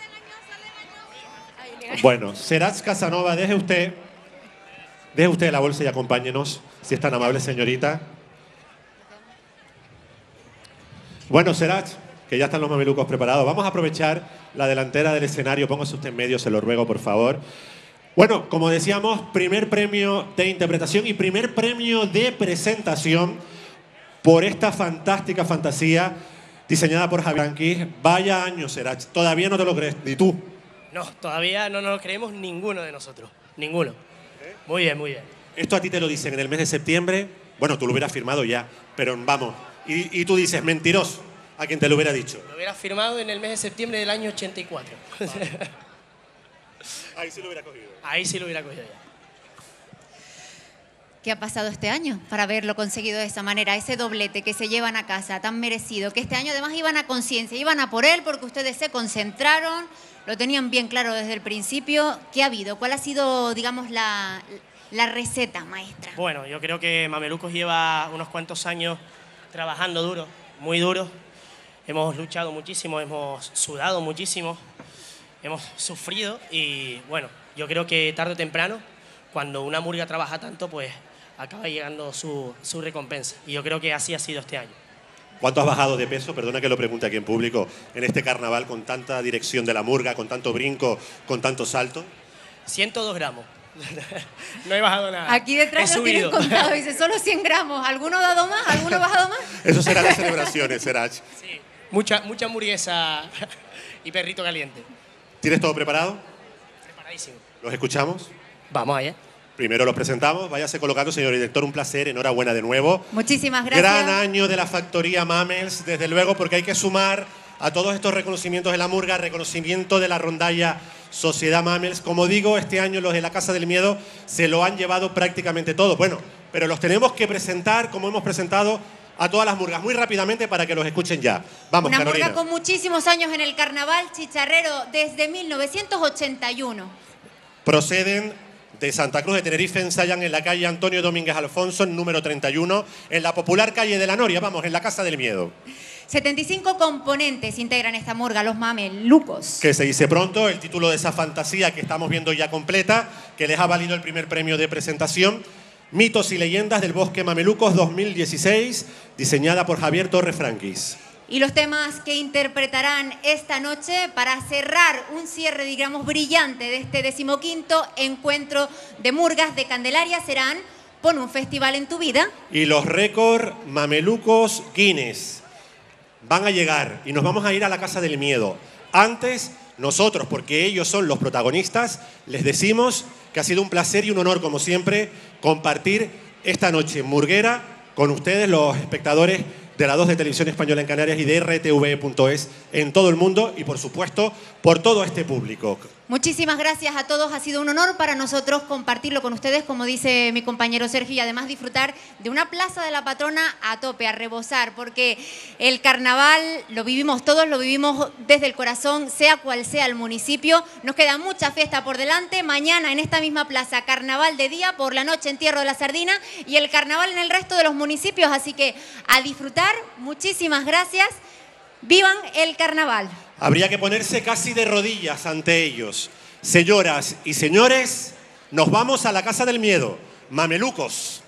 A: Bueno, Serach Casanova, deje usted, deje usted la bolsa y acompáñenos, si es tan amable, señorita. Bueno, Serach, que ya están los mamelucos preparados. Vamos a aprovechar la delantera del escenario. Póngase usted en medio, se lo ruego, por favor. Bueno, como decíamos, primer premio de interpretación y primer premio de presentación por esta fantástica fantasía diseñada por Javier Anquis. Vaya año, Serach. Todavía no te lo crees, ni tú.
N: No, todavía no nos lo creemos ninguno de nosotros. Ninguno. Muy bien, muy bien.
A: Esto a ti te lo dicen en el mes de septiembre. Bueno, tú lo hubieras firmado ya, pero vamos. Y, y tú dices, mentiroso, a quien te lo hubiera dicho.
N: Lo hubiera firmado en el mes de septiembre del año ochenta y cuatro.
A: Ahí sí lo hubiera cogido.
N: Ahí sí lo hubiera cogido ya.
B: ¿Qué ha pasado este año para haberlo conseguido de esa manera? Ese doblete que se llevan a casa, tan merecido, que este año además iban a conciencia, iban a por él porque ustedes se concentraron, lo tenían bien claro desde el principio. ¿Qué ha habido? ¿Cuál ha sido, digamos, la, la receta maestra?
N: Bueno, yo creo que Mamelucos lleva unos cuantos años trabajando duro, muy duro. Hemos luchado muchísimo, hemos sudado muchísimo, hemos sufrido y bueno, yo creo que tarde o temprano, cuando una murga trabaja tanto, pues acaba llegando su, su recompensa. Y yo creo que así ha sido este año.
A: ¿Cuánto has bajado de peso? Perdona que lo pregunte aquí en público. En este carnaval, con tanta dirección de la murga, con tanto brinco, con tanto salto.
N: ciento dos gramos. No he bajado nada.
B: Aquí detrás
N: He
B: lo tienen
N: subido.
B: contado, dice solo cien gramos. ¿Alguno ha dado más? ¿Alguno ha bajado más?
A: Eso será las celebraciones, Serach.
N: Sí, mucha, mucha hamburguesa y perrito caliente.
A: ¿Tienes todo preparado?
N: Preparadísimo.
A: ¿Los escuchamos?
N: Vamos allá.
A: Primero los presentamos. Váyase colocando, señor director. Un placer, enhorabuena de nuevo.
B: Muchísimas gracias.
A: Gran año de la factoría Mamels, desde luego, porque hay que sumar a todos estos reconocimientos de la murga, reconocimiento de la rondalla Sociedad Mamels. Como digo, este año los de la Casa del Miedo se lo han llevado prácticamente todo. Bueno, pero los tenemos que presentar como hemos presentado a todas las murgas, muy rápidamente para que los escuchen ya. Vamos,
B: Una
A: Carolina.
B: murga con muchísimos años en el carnaval chicharrero desde mil novecientos ochenta y uno.
A: Proceden de Santa Cruz de Tenerife, ensayan en la calle Antonio Domínguez Alfonso, número treinta y uno, en la popular calle de la Noria, vamos, en la Casa del Miedo.
B: setenta y cinco componentes integran esta murga, los mamelucos.
A: Que se dice pronto, el título de esa fantasía que estamos viendo ya completa, que les ha valido el primer premio de presentación. Mitos y leyendas del Bosque Mamelucos dos mil dieciséis, diseñada por Javier Torres Franquis.
B: Y los temas que interpretarán esta noche para cerrar un cierre, digamos, brillante de este decimoquinto encuentro de murgas de Candelaria serán Pon un festival en tu vida.
A: Y los récords Mamelucos Guinness van a llegar y nos vamos a ir a la Casa del Miedo. Antes, nosotros, porque ellos son los protagonistas, les decimos que ha sido un placer y un honor, como siempre, compartir esta noche murguera con ustedes, los espectadores de la dos de Televisión Española en Canarias y de R T V punto es en todo el mundo y, por supuesto, por todo este público.
B: Muchísimas gracias a todos. Ha sido un honor para nosotros compartirlo con ustedes, como dice mi compañero Sergio, y además disfrutar de una Plaza de la Patrona a tope, a rebosar, porque el carnaval lo vivimos todos, lo vivimos desde el corazón, sea cual sea el municipio. Nos queda mucha fiesta por delante. Mañana en esta misma plaza, carnaval de día, por la noche entierro de la sardina y el carnaval en el resto de los municipios. Así que a disfrutar. Muchísimas gracias. ¡Vivan el carnaval!
A: Habría que ponerse casi de rodillas ante ellos. Señoras y señores, nos vamos a la Casa del Miedo. Mamelucos.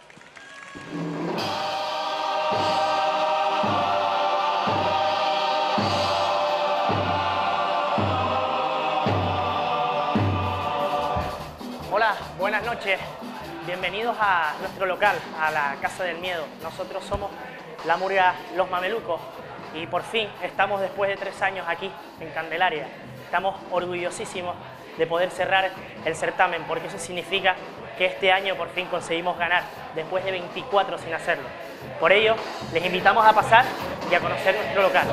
N: Hola, buenas noches. Bienvenidos a nuestro local, a la Casa del Miedo. Nosotros somos la murga Los Mamelucos y por fin estamos después de tres años aquí en Candelaria. Estamos orgullosísimos de poder cerrar el certamen porque eso significa que este año por fin conseguimos ganar después de veinticuatro sin hacerlo. Por ello, les invitamos a pasar y a conocer nuestro local.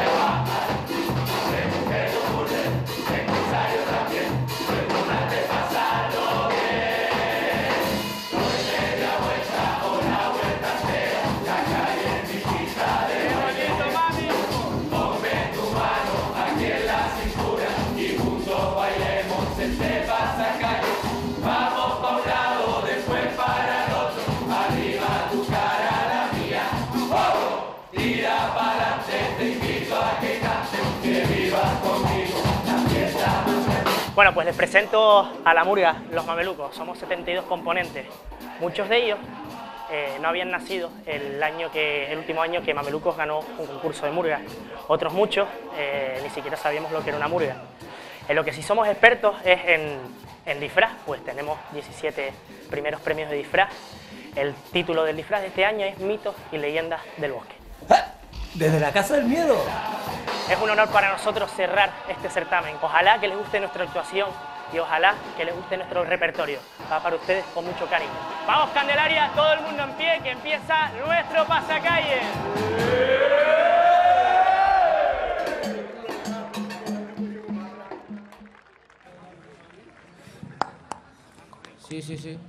N: Bueno, pues les presento a la murga Los Mamelucos. Somos setenta y dos componentes. Muchos de ellos eh, no habían nacido el, año que, el último año que Mamelucos ganó un concurso de murga. Otros muchos eh, ni siquiera sabíamos lo que era una murga. En lo que sí somos expertos es en, en disfraz, pues tenemos diecisiete primeros premios de disfraz. El título del disfraz de este año es Mitos y Leyendas del Bosque.
O: ¿Desde la Casa del Miedo?
N: Es un honor para nosotros cerrar este certamen. Ojalá que les guste nuestra actuación y ojalá que les guste nuestro repertorio. Va para ustedes con mucho cariño. ¡Vamos, Candelaria! Todo el mundo en pie, que empieza nuestro pasacalle.
O: Sí, sí, sí.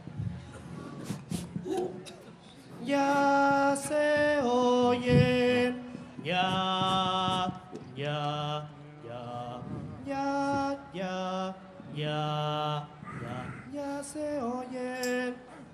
P: Ya se oyen, ya, ya, ya, ya, ya, ya, ya, ya se oyen.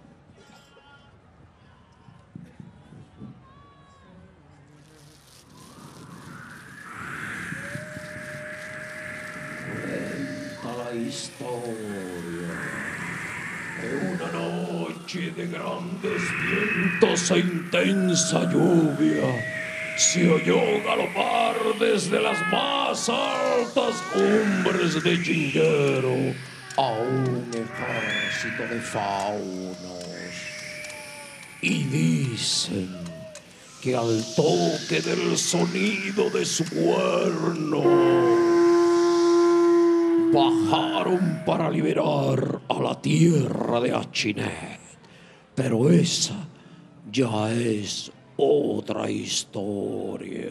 Q: Cuenta la historia de una noche de grandes vientos e intensa lluvia. Se oyó galopar desde las más altas cumbres de Chinguero a un ejército de faunos. Y dicen que al toque del sonido de su cuerno bajaron para liberar a la tierra de Achinet. Pero esa ya es otra historia.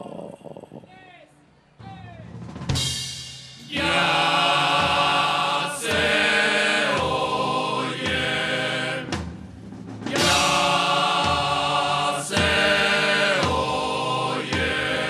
D: Ya se oye, ya se oye.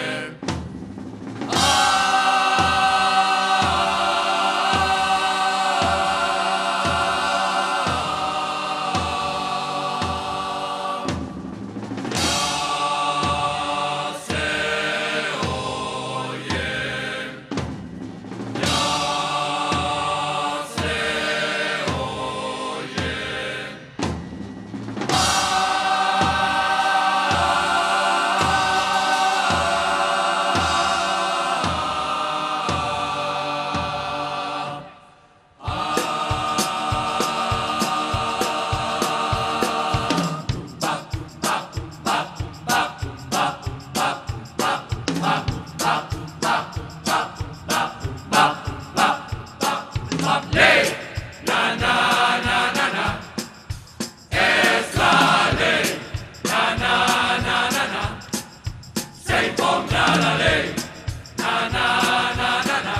D: Ley, na na na na na, es la ley, na na na na na, se imponga la ley, na na na na na,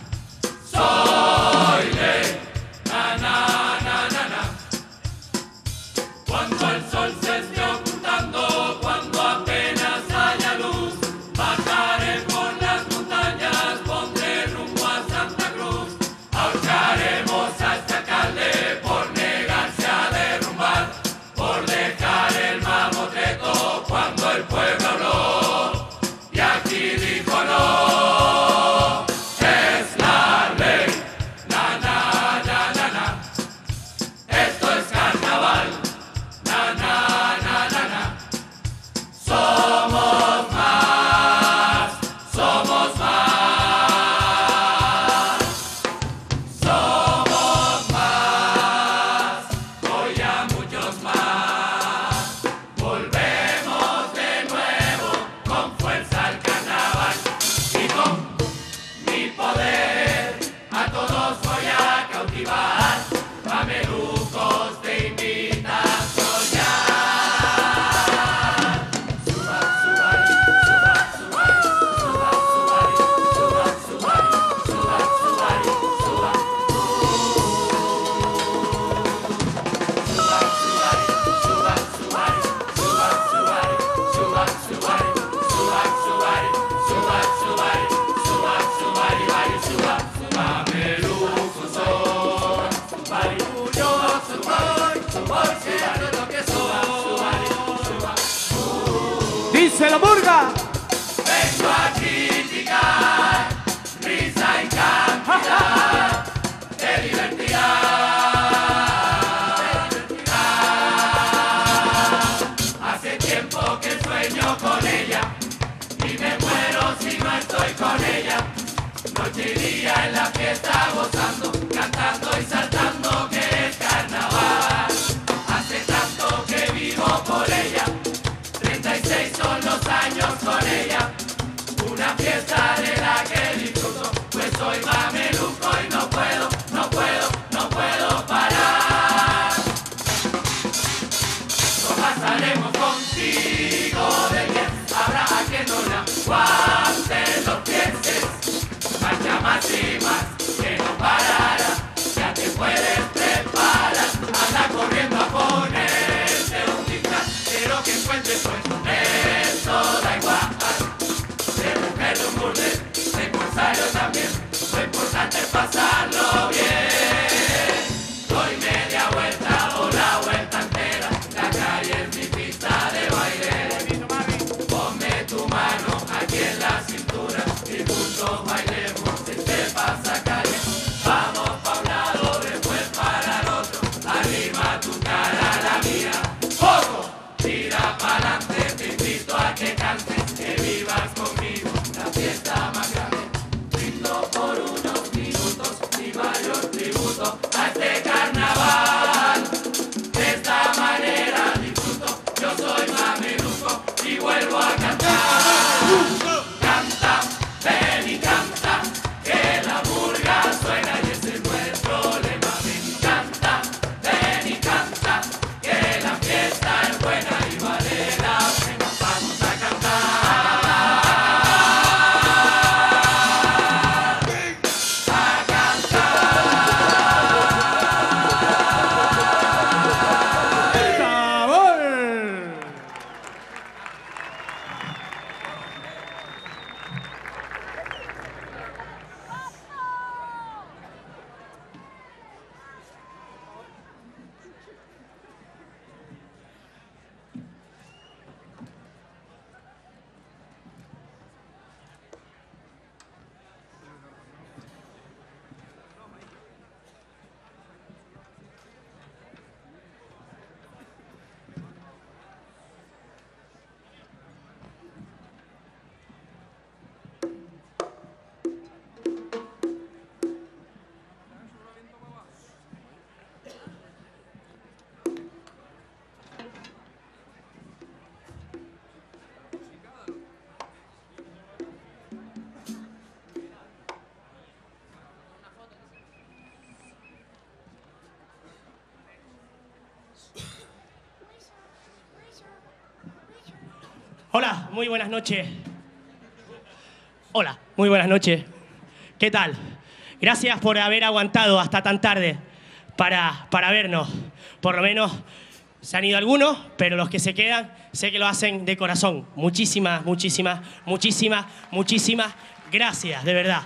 D: soy ley, na na na na na. Cuando el sol se esté ocultando, cuando apenas haya luz, bajaré por las montañas, pondré rumbo a Santa Cruz. Ahorcaremos a este alcalde por negarse a derrumbar, por dejar el mamotreto cuando el pueblo habló. Y aquí dijo no, es la ley, na na na na na. Esto es carnaval, na na na na na. Somos más, somos más. Somos más, hoy a muchos más. Volvemos de nuevo con fuerza al carnaval y con mi poder a todos voy a cautivar. Mamelucos te invita a soñar. Suba, suba, suba, suba, suba, suba, suba, suba, suba, suba, suba.
O: ¡Dice la murga!
D: Vengo a criticar, risa en cantidad, te divertirá. Hace tiempo que sueño con ella y me muero si no estoy con ella. Noche y día en la fiesta gozando, cantando y saltando que es carnaval. Hace tanto que vivo por ella, treinta y seis son los años con ella. Una fiesta de la que disfruto, pues soy mameluco y no puedo, no puedo, no puedo parar. No pasaremos contigo de bien, habrá a quien no le aguante los pies. Marcha más y más, que no parará, ya te puedes preparar. Anda corriendo a ponerte un disfraz, pero que encuentres pues eso da igual. De mujer de un burdel, de corsario también, lo importante es pasarlo bien. Doy media vuelta o la vuelta entera, la calle es mi pista de baile. Ponme tu mano aquí en la cintura y juntos bailemos este pasacalle. Vamos pa' un lado, después para el otro, arriba tu cara, la mía. ¡Poco! Tira pa'lante, te invito a que cantes, que vivas conmigo la fiesta más grande. Brindo por unos minutos, viva
N: Hola, muy buenas noches. Hola, muy buenas noches. ¿Qué tal? Gracias por haber aguantado hasta tan tarde para, para vernos. Por lo menos se han ido algunos, pero los que se quedan sé que lo hacen de corazón. Muchísimas, muchísimas, muchísimas, muchísimas gracias, de verdad.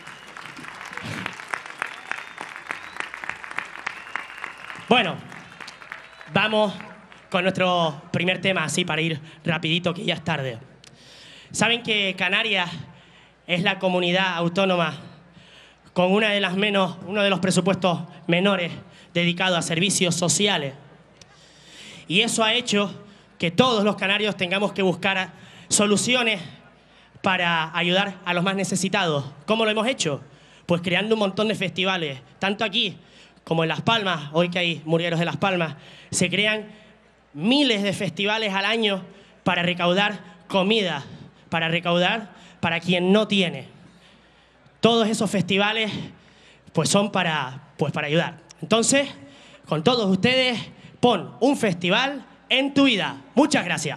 N: Bueno, vamos con nuestro primer tema, así para ir rapidito, que ya es tarde. Saben que Canarias es la comunidad autónoma con una de las menos, uno de los presupuestos menores dedicados a servicios sociales. Y eso ha hecho que todos los canarios tengamos que buscar soluciones para ayudar a los más necesitados. ¿Cómo lo hemos hecho? Pues creando un montón de festivales, tanto aquí como en Las Palmas, hoy que hay murgueros de Las Palmas, se crean miles de festivales al año para recaudar comida, para recaudar para quien no tiene. Todos esos festivales pues son para, pues para ayudar. Entonces, con todos ustedes, pon un festival en tu vida. Muchas gracias.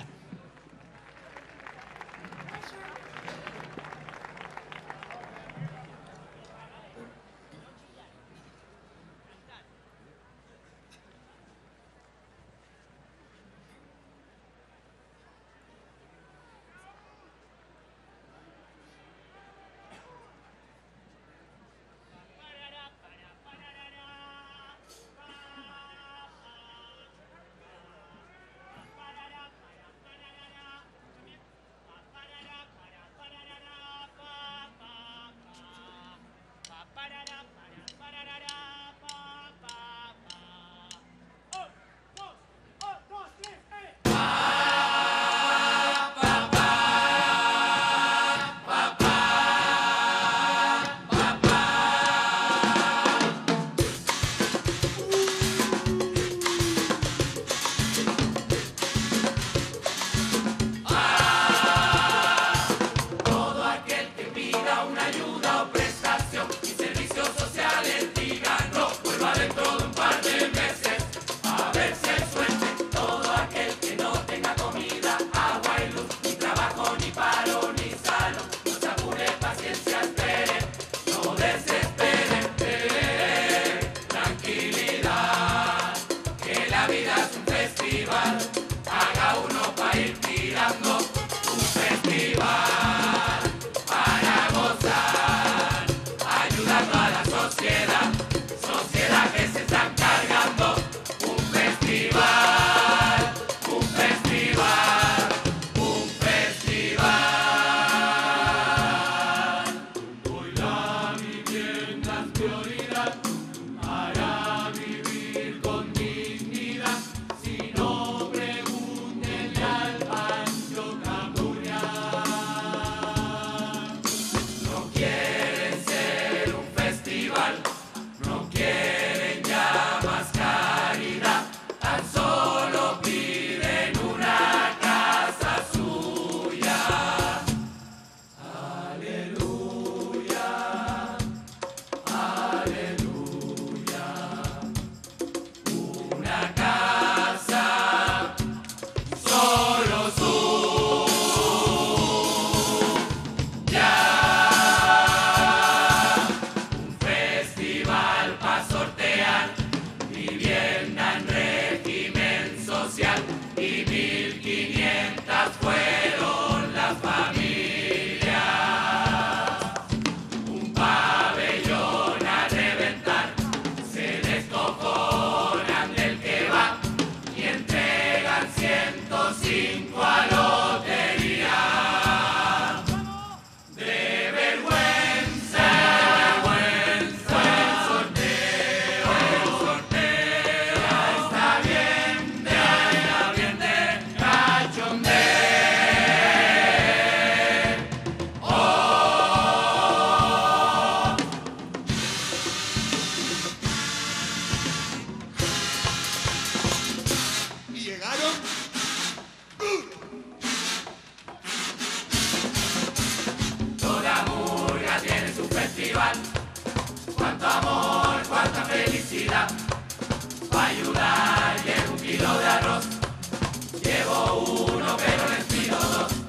D: Llevo uno, pero les pido dos.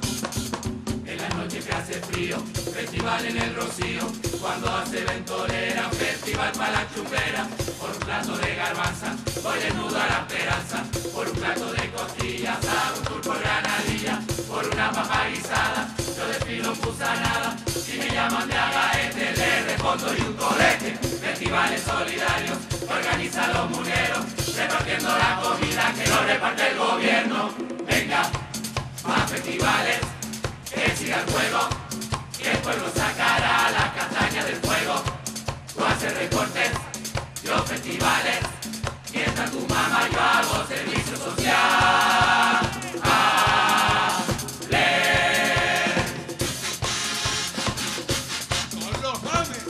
D: frío, festival en el Rocío, cuando hace ventolera, festival para la chumbera, por un plato de garbanza, voy desnudo a la esperanza, por un plato de costillas, hago un tour por Granadilla, por una papa guisada, yo desfilo en Busanada, si me llaman de Agaete, le respondo y un colete, festivales solidarios, organizan los muneros, repartiendo la comida que no reparte el gobierno, venga, más festivales, que siga el juego, que el pueblo sacará las castañas del fuego. Tú haces recortes, yo festivales, mientras tu mamá yo hago servicio social. Ah, leer. Con los mames.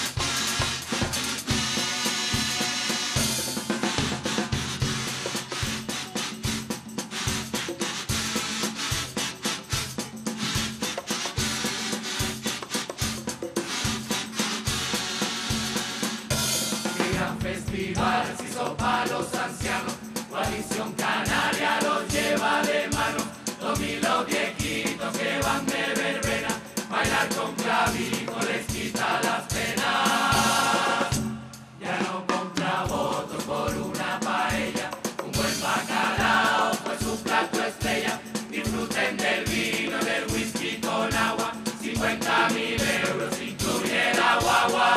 D: Festival se hizo para los ancianos, coalición canaria los lleva de mano, dos mil los viejitos que van de verbena, bailar con clavito les quita las penas, ya no compra votos por una paella, un buen bacalao fue su plato estrella, disfruten del vino y del whisky con agua, cincuenta mil euros incluye la guagua.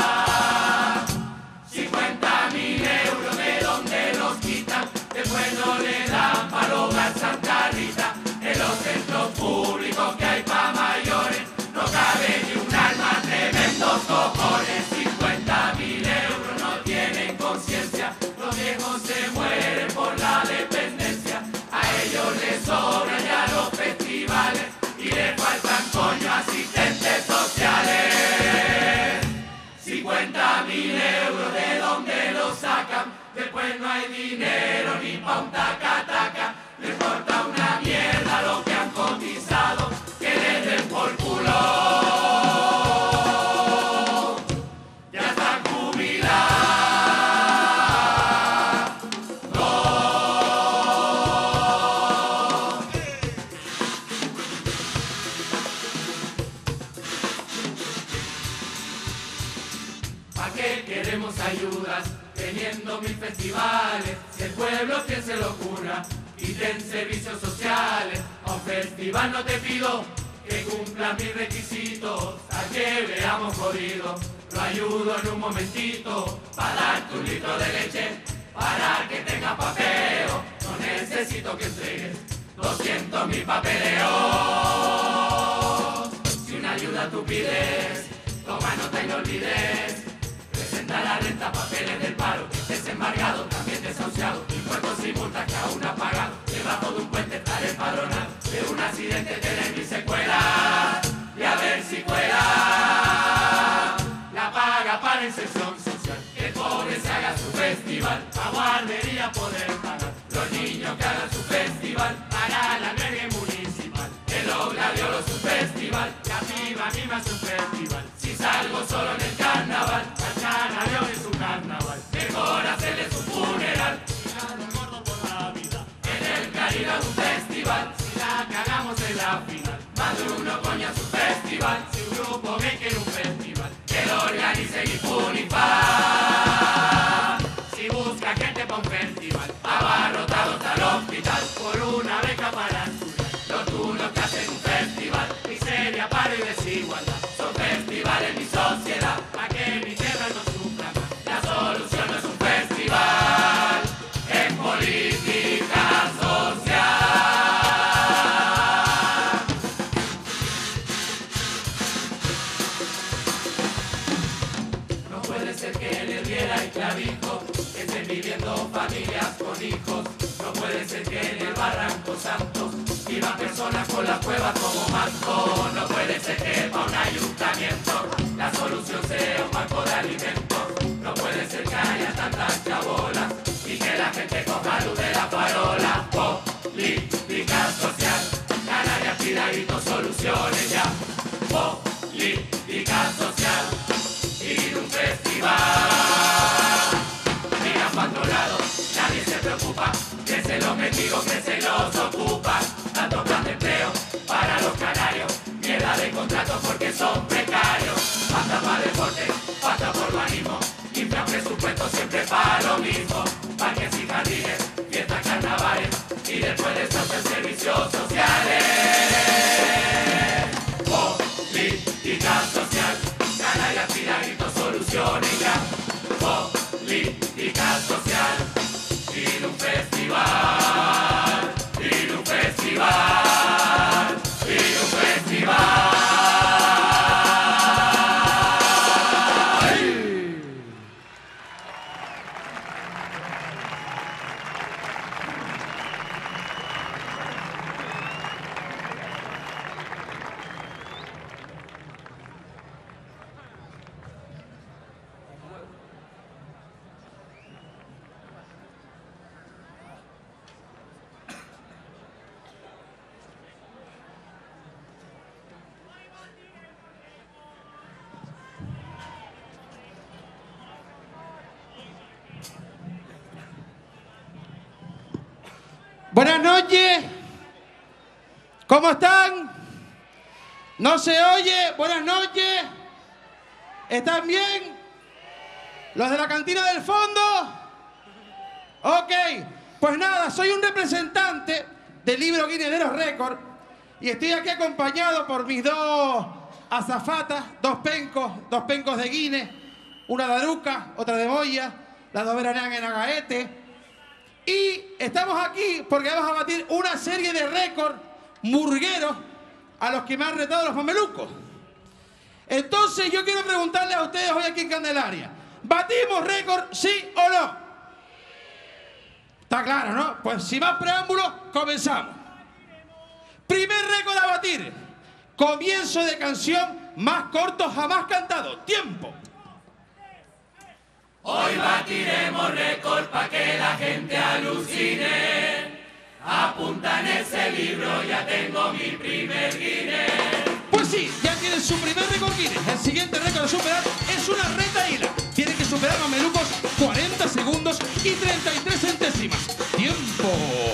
D: cincuenta mil euros de donde los quitan, después no le dan para hogar Santa Rita, en los centros públicos que hay pa' mayores, no cabe ni un alma, tremendos cojones, cincuenta mil euros no tienen conciencia, los viejos se mueren por la dependencia, a ellos les sobran ya los festivales, y les faltan coño asistentes sociales. cincuenta mil euros de donde lo sacan, después no hay dinero ni pa' un taca-taca, les importa una mierda lo que han cotizado, que les den por culo. Ya están jubilados. ¿Para qué queremos ayudas teniendo mil festivales? Si el pueblo que se lo ocurra y ten servicios sociales, a un festival no te pido que cumpla mis requisitos, al que veamos jodido lo ayudo en un momentito, para darte un litro de leche, para que tengas papeleo, no necesito que entregues doscientos mil papeleos. Si una ayuda tú pides, toma nota y no olvides, presenta la renta, papeles del paro, que estés embargado, también desahuciado, impuestos y multas que aún has pagado, debajo de un puente estar empadronado, de un accidente tener mi secuela, y a ver si cuela, la paga para inserción social, que el pobre se haga su festival, a guardería poder pagar, los niños que hagan su festival, para el albergue municipal, que los gladiolos su festival, la piba mima su festival, si salgo solo en el carnaval, al canario en su carnaval, mejor hacerle su funeral, tirando el gordo por la vida, en el Caribe un festival, si la cagamos en la final, más de uno coña su festival, si un grupo gay quiere un festival, que lo organice y Funifan, si busca gente pa' un festival, abarrotado hasta el hospital, por una beca para estudiar, los turnos que hacen un festival, miseria, paro y desigualdad, son festivales mi sociedad, pa' que mi tierra no sufra más, la solución no es un festival, es política social. No puede ser que en el Riera y Clavijo estén viviendo familias con hijos, no puede ser que en el Barranco Santo vivan personas con las cuevas como manco, no puede ser que para un ayuntamiento la solución sea un banco de alimentos, no puede ser que haya tantas chabolas y que la gente coja luz de la farola. Política social, Canarias pida gritos soluciones ya. Política social, ir un festival. Mira pa' otro lado, nadie se preocupa, crecen los mendigos, crecen los ocupas, tanto plan de empleo para los canarios, mierda de contratos porque son precarios. Falta para deporte, falta por urbanismo, inflan presupuesto siempre para lo mismo. Parques y jardines, fiestas, carnavales, y después de eso hacen servicios sociales. Política social, Canarias pida gritos, soluciones ya. Política social, y un festival, y un festival, y un festival.
O: Buenas noches. ¿Cómo están? ¿No se oye? Buenas noches. ¿Están bien? ¿Los de la cantina del fondo? Ok. Pues nada, soy un representante del libro Guinness de los Récords y estoy aquí acompañado por mis dos azafatas, dos pencos, dos pencos de Guinness, una de Aruca, otra de Moya, las dos veranean en Agaete. Y estamos aquí porque vamos a batir una serie de récords murgueros a los que me han retado los mamelucos. Entonces yo quiero preguntarles a ustedes hoy aquí en Candelaria, ¿batimos récord sí o no? Está claro, ¿no? Pues sin más preámbulos, comenzamos. Primer récord a batir. Comienzo de canción más corto jamás cantado. Tiempo.
D: Hoy batiremos récord pa' que la gente alucine. Apunta en ese libro, ya tengo mi primer Guinness.
O: Pues sí, ya tienen su primer récord Guinness. El siguiente récord a superar es una retaíla. Tienen que superar mamelucos cuarenta segundos y treinta y tres centésimas. ¡Tiempo!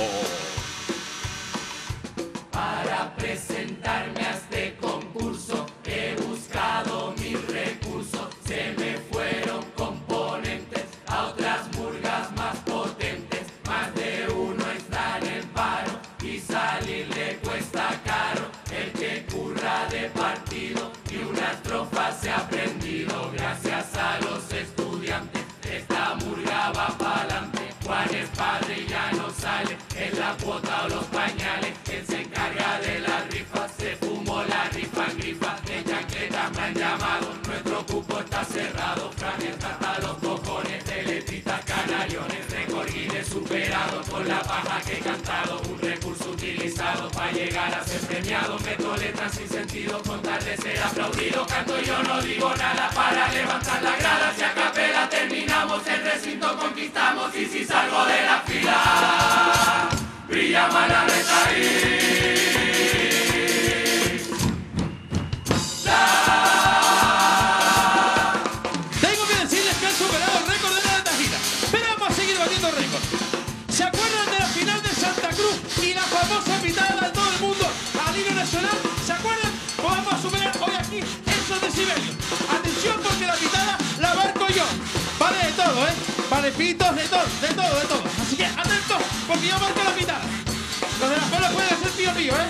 D: Para presentarme a este concurso he buscado mis recursos. Se me fueron componentes a otras murgas más potentes. Más de uno está en el paro y salir le cuesta caro. El que curra de partido y una estrofa se ha aprendido. Gracias a los estudiantes esta murga va pa'lante. Juan es padre y ya no sale en la cuota o los pañales. Él se encarga de las rifas, se fumó la rifa en grifa. De chancletas me han llamado, nuestro cupo está cerrado. Fran está hasta los cojones de letritas canariones. Récord Guinness superado con la paja que he cantado. Un recurso utilizado para llegar a ser premiado. Meto letras sin sentido con tal de ser aplaudido. Canto y yo no digo nada para levantar la grada. Si a capela terminamos el recinto conquistamos. Y si salgo de la fila brilla más la retaíla.
O: Tengo que decirles que han superado el récord de la retaíla. Pero vamos a seguir batiendo récords. ¿Se acuerdan de la final de Santa Cruz y la famosa pitada de todo el mundo a nivel nacional? ¿Se acuerdan? Pues vamos a superar hoy aquí esos decibelios. Atención porque la pitada la abarco yo. Vale de todo, ¿eh? Vale pitos, de todo, de todo, de todo. Así que atentos porque yo marco la pitada. Los de la escuela pueden hacer pío pío, ¿eh?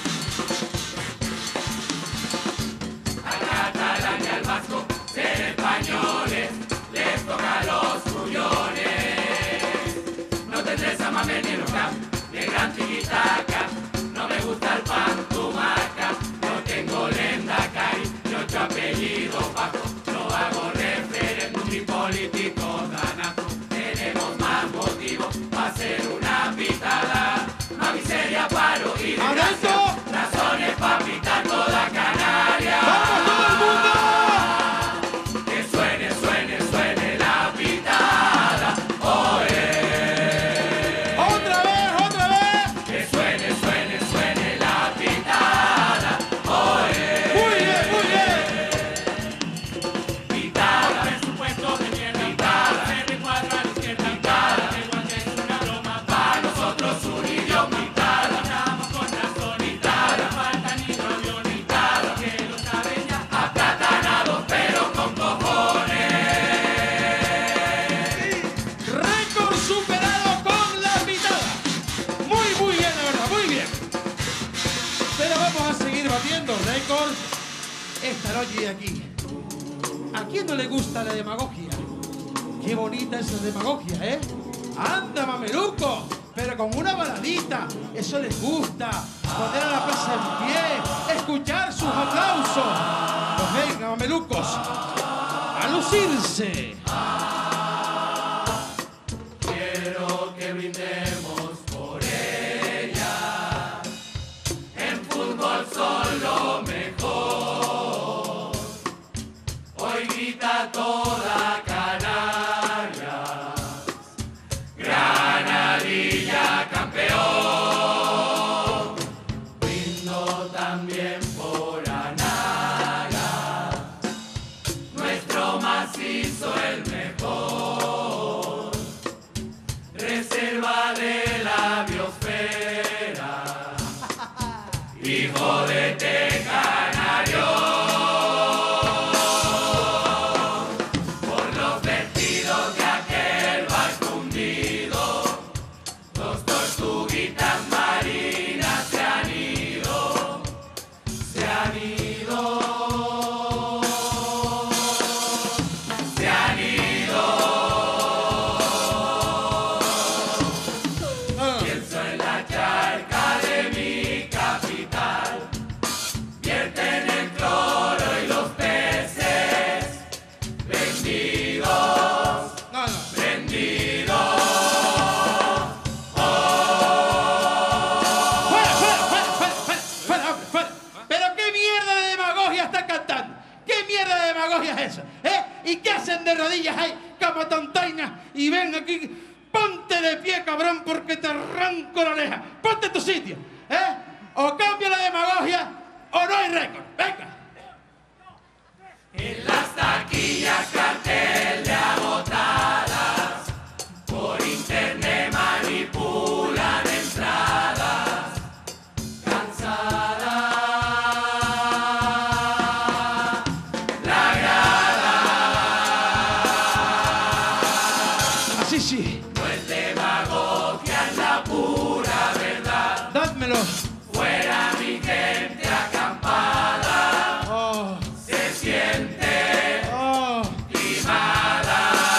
D: Al catalán y al vasco, ser españoles, les toca los cullones. No tendré esa mame ni el rap, ni el gran tiquitaca. No me gusta el pan, tu marca. No tengo lendakari, ni ocho apellidos bajos. No hago referéndum ni político danazo. Tenemos más motivos para hacer una pitada. Más miseria, paro y desgracia. Razones para pitar toda Canarias.
O: ¡Vamos todo el mundo!
D: Que suene, suene, suene la pitada. ¡Oye!
O: ¡Otra vez, otra vez!
D: Que suene, suene, suene la pitada.
O: preguntar, oye, aquí, ¿a quién no le gusta la demagogia? Qué bonita es la demagogia, ¿eh? ¡Anda, mameluco! Pero con una baladita, eso les gusta. Poner a la plaza en pie, escuchar sus aplausos. Pues venga, mamelucos, a lucirse.
D: Quiero que brindemos por ella. En fútbol son lo mejor. Hoy grita toda Canarias. Granadilla campeón. Brindo también por Anaga. Nuestro macizo el mejor. Reserva de la biosfera. Hijo de Tecanario. Por los vestidos de aquel barco hundido, los tortuguitas marinas se han ido, se han ido, se han ido. Pienso en la charca de mi capital, vierten el cloro y los peces vendidos, vendidos.
O: ¡Fuera, fuera, fuera, fuera, fuera, fuera, hombre, fuera! ¿Pero qué mierda de demagogia están cantando? ¿Qué mierda de demagogia es esa? ¿Eh? ¿Y qué hacen de rodillas ahí como tontainas? Y ven aquí, ponte de pie, cabrón, porque te arranco la oreja. Ponte en tu sitio, ¿eh? O cambia la demagogia o no hay récord. Venga.
D: En las taquillas cartel de agotadas, por internet manipulan entradas, cansada la grada.
O: Así sí.
D: No es demagogia, es la pura verdad.
O: Dádmelo.
D: Fuera mi gente acampada,
O: Oh,
D: se siente
O: oh.
D: climada.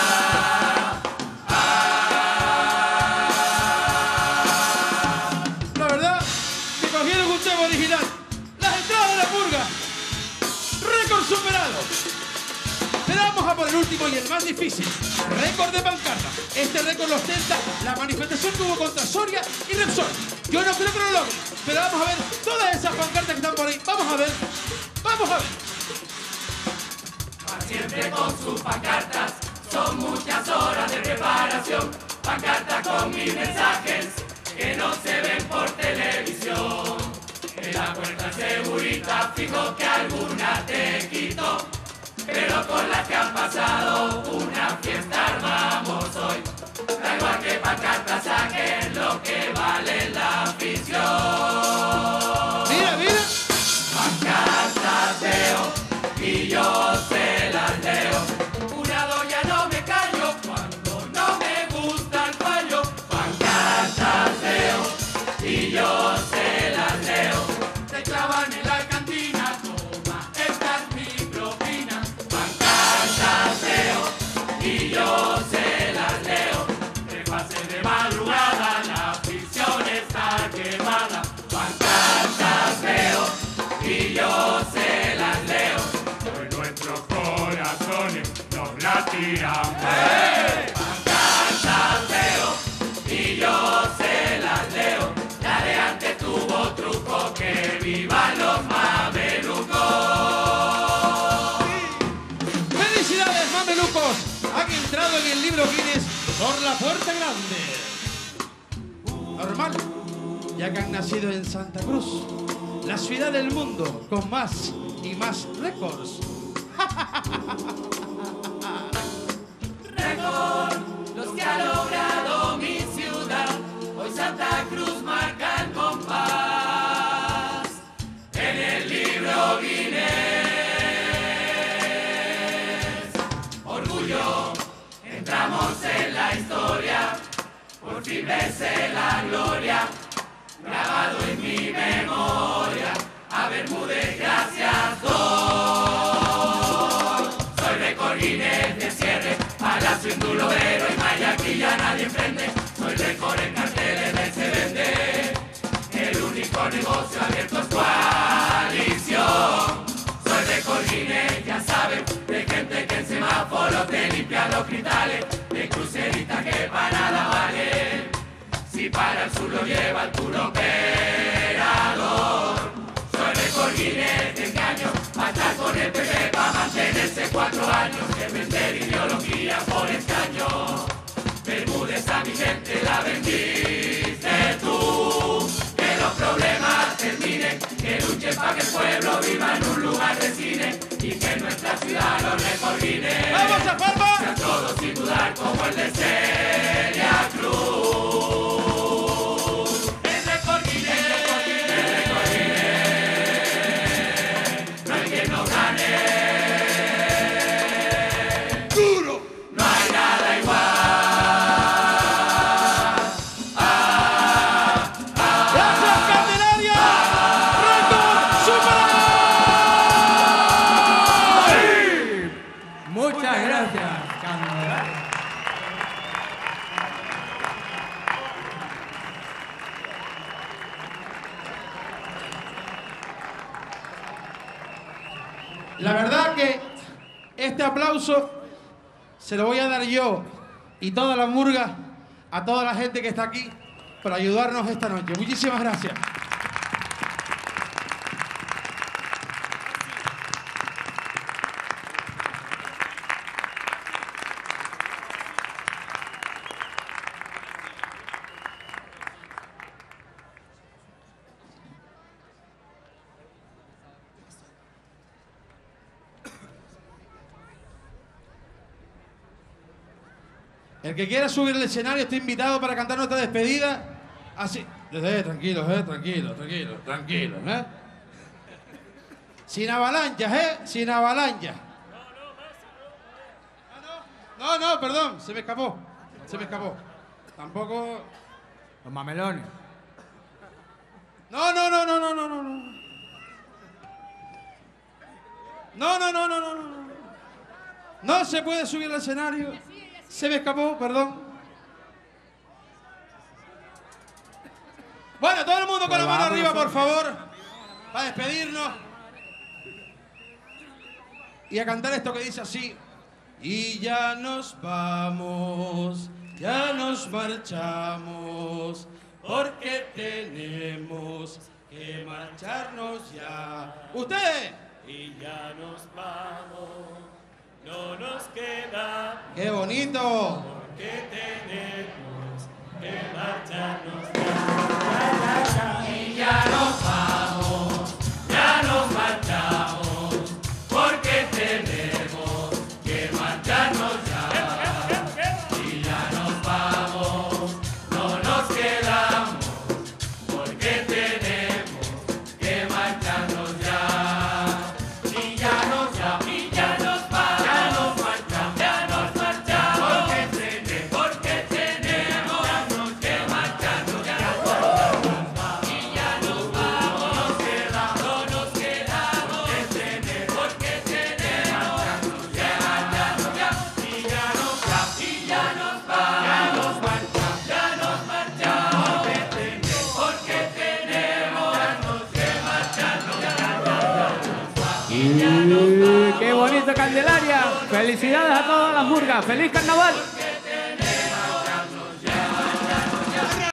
O: La verdad que cogieron un tema original. Las entradas de la purga. Récord superado. Pero vamos a por el último y el más difícil. Récord de pancarta. Este récord lo ostenta la manifestación que hubo contra Soria y Repsol. Yo no creo que lo logre, pero vamos a ver todas esas pancartas que están por ahí. Vamos a ver. Vamos a ver.
D: Va siempre con sus pancartas, son muchas horas de preparación. Pancartas con mis mensajes que no se ven por televisión. En la puerta segurita fijo que alguna te quito, pero con las que han pasado una fiesta armamos hoy. Da igual que pancartas saquen, lo que vale la afición.
O: Mira, mira.
D: Pancartas veo y yo se las leo. Jurado ya no me callo cuando no me gusta el fallo. Pancartas veo y yo se las leo. Te clavan en la cantina, toma, esta es mi propina. Pancartas veo y yo se las leo. Repases de madrugada, la afición está quemada. Pancartas veo y yo se las leo. Hoy nuestros corazones nos latirán. ¡Hey! Pancartas veo y yo se las leo. La de antes tuvo truco, que vivan los mamelucos.
O: ¡Felicidades, mamelucos! Han entrado en el libro Guinness por la puerta grande. Normal, ya que han nacido en Santa Cruz, la ciudad del mundo con más y más récords.
D: Récord, los que ha logrado mi ciudad. Hoy Santa Cruz marca el compás en el libro Guinness. Orgullo, entramos en la historia, por fin besé la gloria, grabado en mi memoria. A Bermúdez, gracias, Dios. ya nadie emprende. Soy récord en carteles de se vende. El único negocio abierto es coalición. Soy récord Guinness, ya saben, de gente que en semáforos te limpia los cristales, de cruceristas que para nada valen. Si para el sur lo lleva el puro operador. Soy récord Guinness de engaño, pa' estar con el P P pa' mantenerse cuatro años, que vender ideología por escaño. Bermúdez a mi gente la bendice tú. Que los problemas terminen, que luchen pa' que el pueblo viva en un lugar de cine y que en nuestra ciudad los récord Guinness
O: ¡vamos a Palma!
D: sean todos sin dudar como el de Celia Cruz. El récord Guinness, el récord Guinness, no hay quien no gane. ¡Duro! No hay nada igual.
R: Muchas gracias, Candelaria.
O: La verdad que este aplauso se lo voy a dar yo y toda la murga a toda la gente que está aquí por ayudarnos esta noche. Muchísimas gracias. El que quiera subir al escenario está invitado para cantar nuestra despedida. Así. Eh, tranquilos, eh, tranquilos, tranquilos, tranquilos, ¿eh? Sin avalanchas, ¿eh? Sin avalanchas. No, no, perdón, se me escapó. Se me escapó. Tampoco.
R: Los mamelones.
O: No, no, no, no, no, no, no. No, no, no, no, no, no. No se puede subir al escenario. Se me escapó, perdón. Bueno, todo el mundo con la mano arriba, por favor, para despedirnos. Y a cantar esto que dice así. Y ya nos vamos, ya nos marchamos, porque tenemos que marcharnos ya. ¡Ustedes!
D: Y ya nos vamos, no nos queda.
O: ¡Qué bonito!
D: Porque tenemos que marcharnos ya. Y ya nos vamos, ya nos marchamos, porque tenemos que marcharnos ya. Y ya nos vamos, no nos quedamos, porque tenemos que marcharnos ya. Y ya nos ya, y ya nos vamos, ya nos marchamos, ya nos marchamos, porque tenemos, porque tenemos que marcharnos ya. Y ya nos vamos, nos quedamos, no nos quedamos, porque tenemos, porque tenemos que marcharnos ya. Y ya nos ya, y ya nos vamos, ya nos marchamos, ya nos marchamos, porque tenemos, porque tenemos que marcharnos ya.
R: ¡Qué bonito, Candelaria! ¡Felicidades a todas las murgas! ¡Feliz carnaval!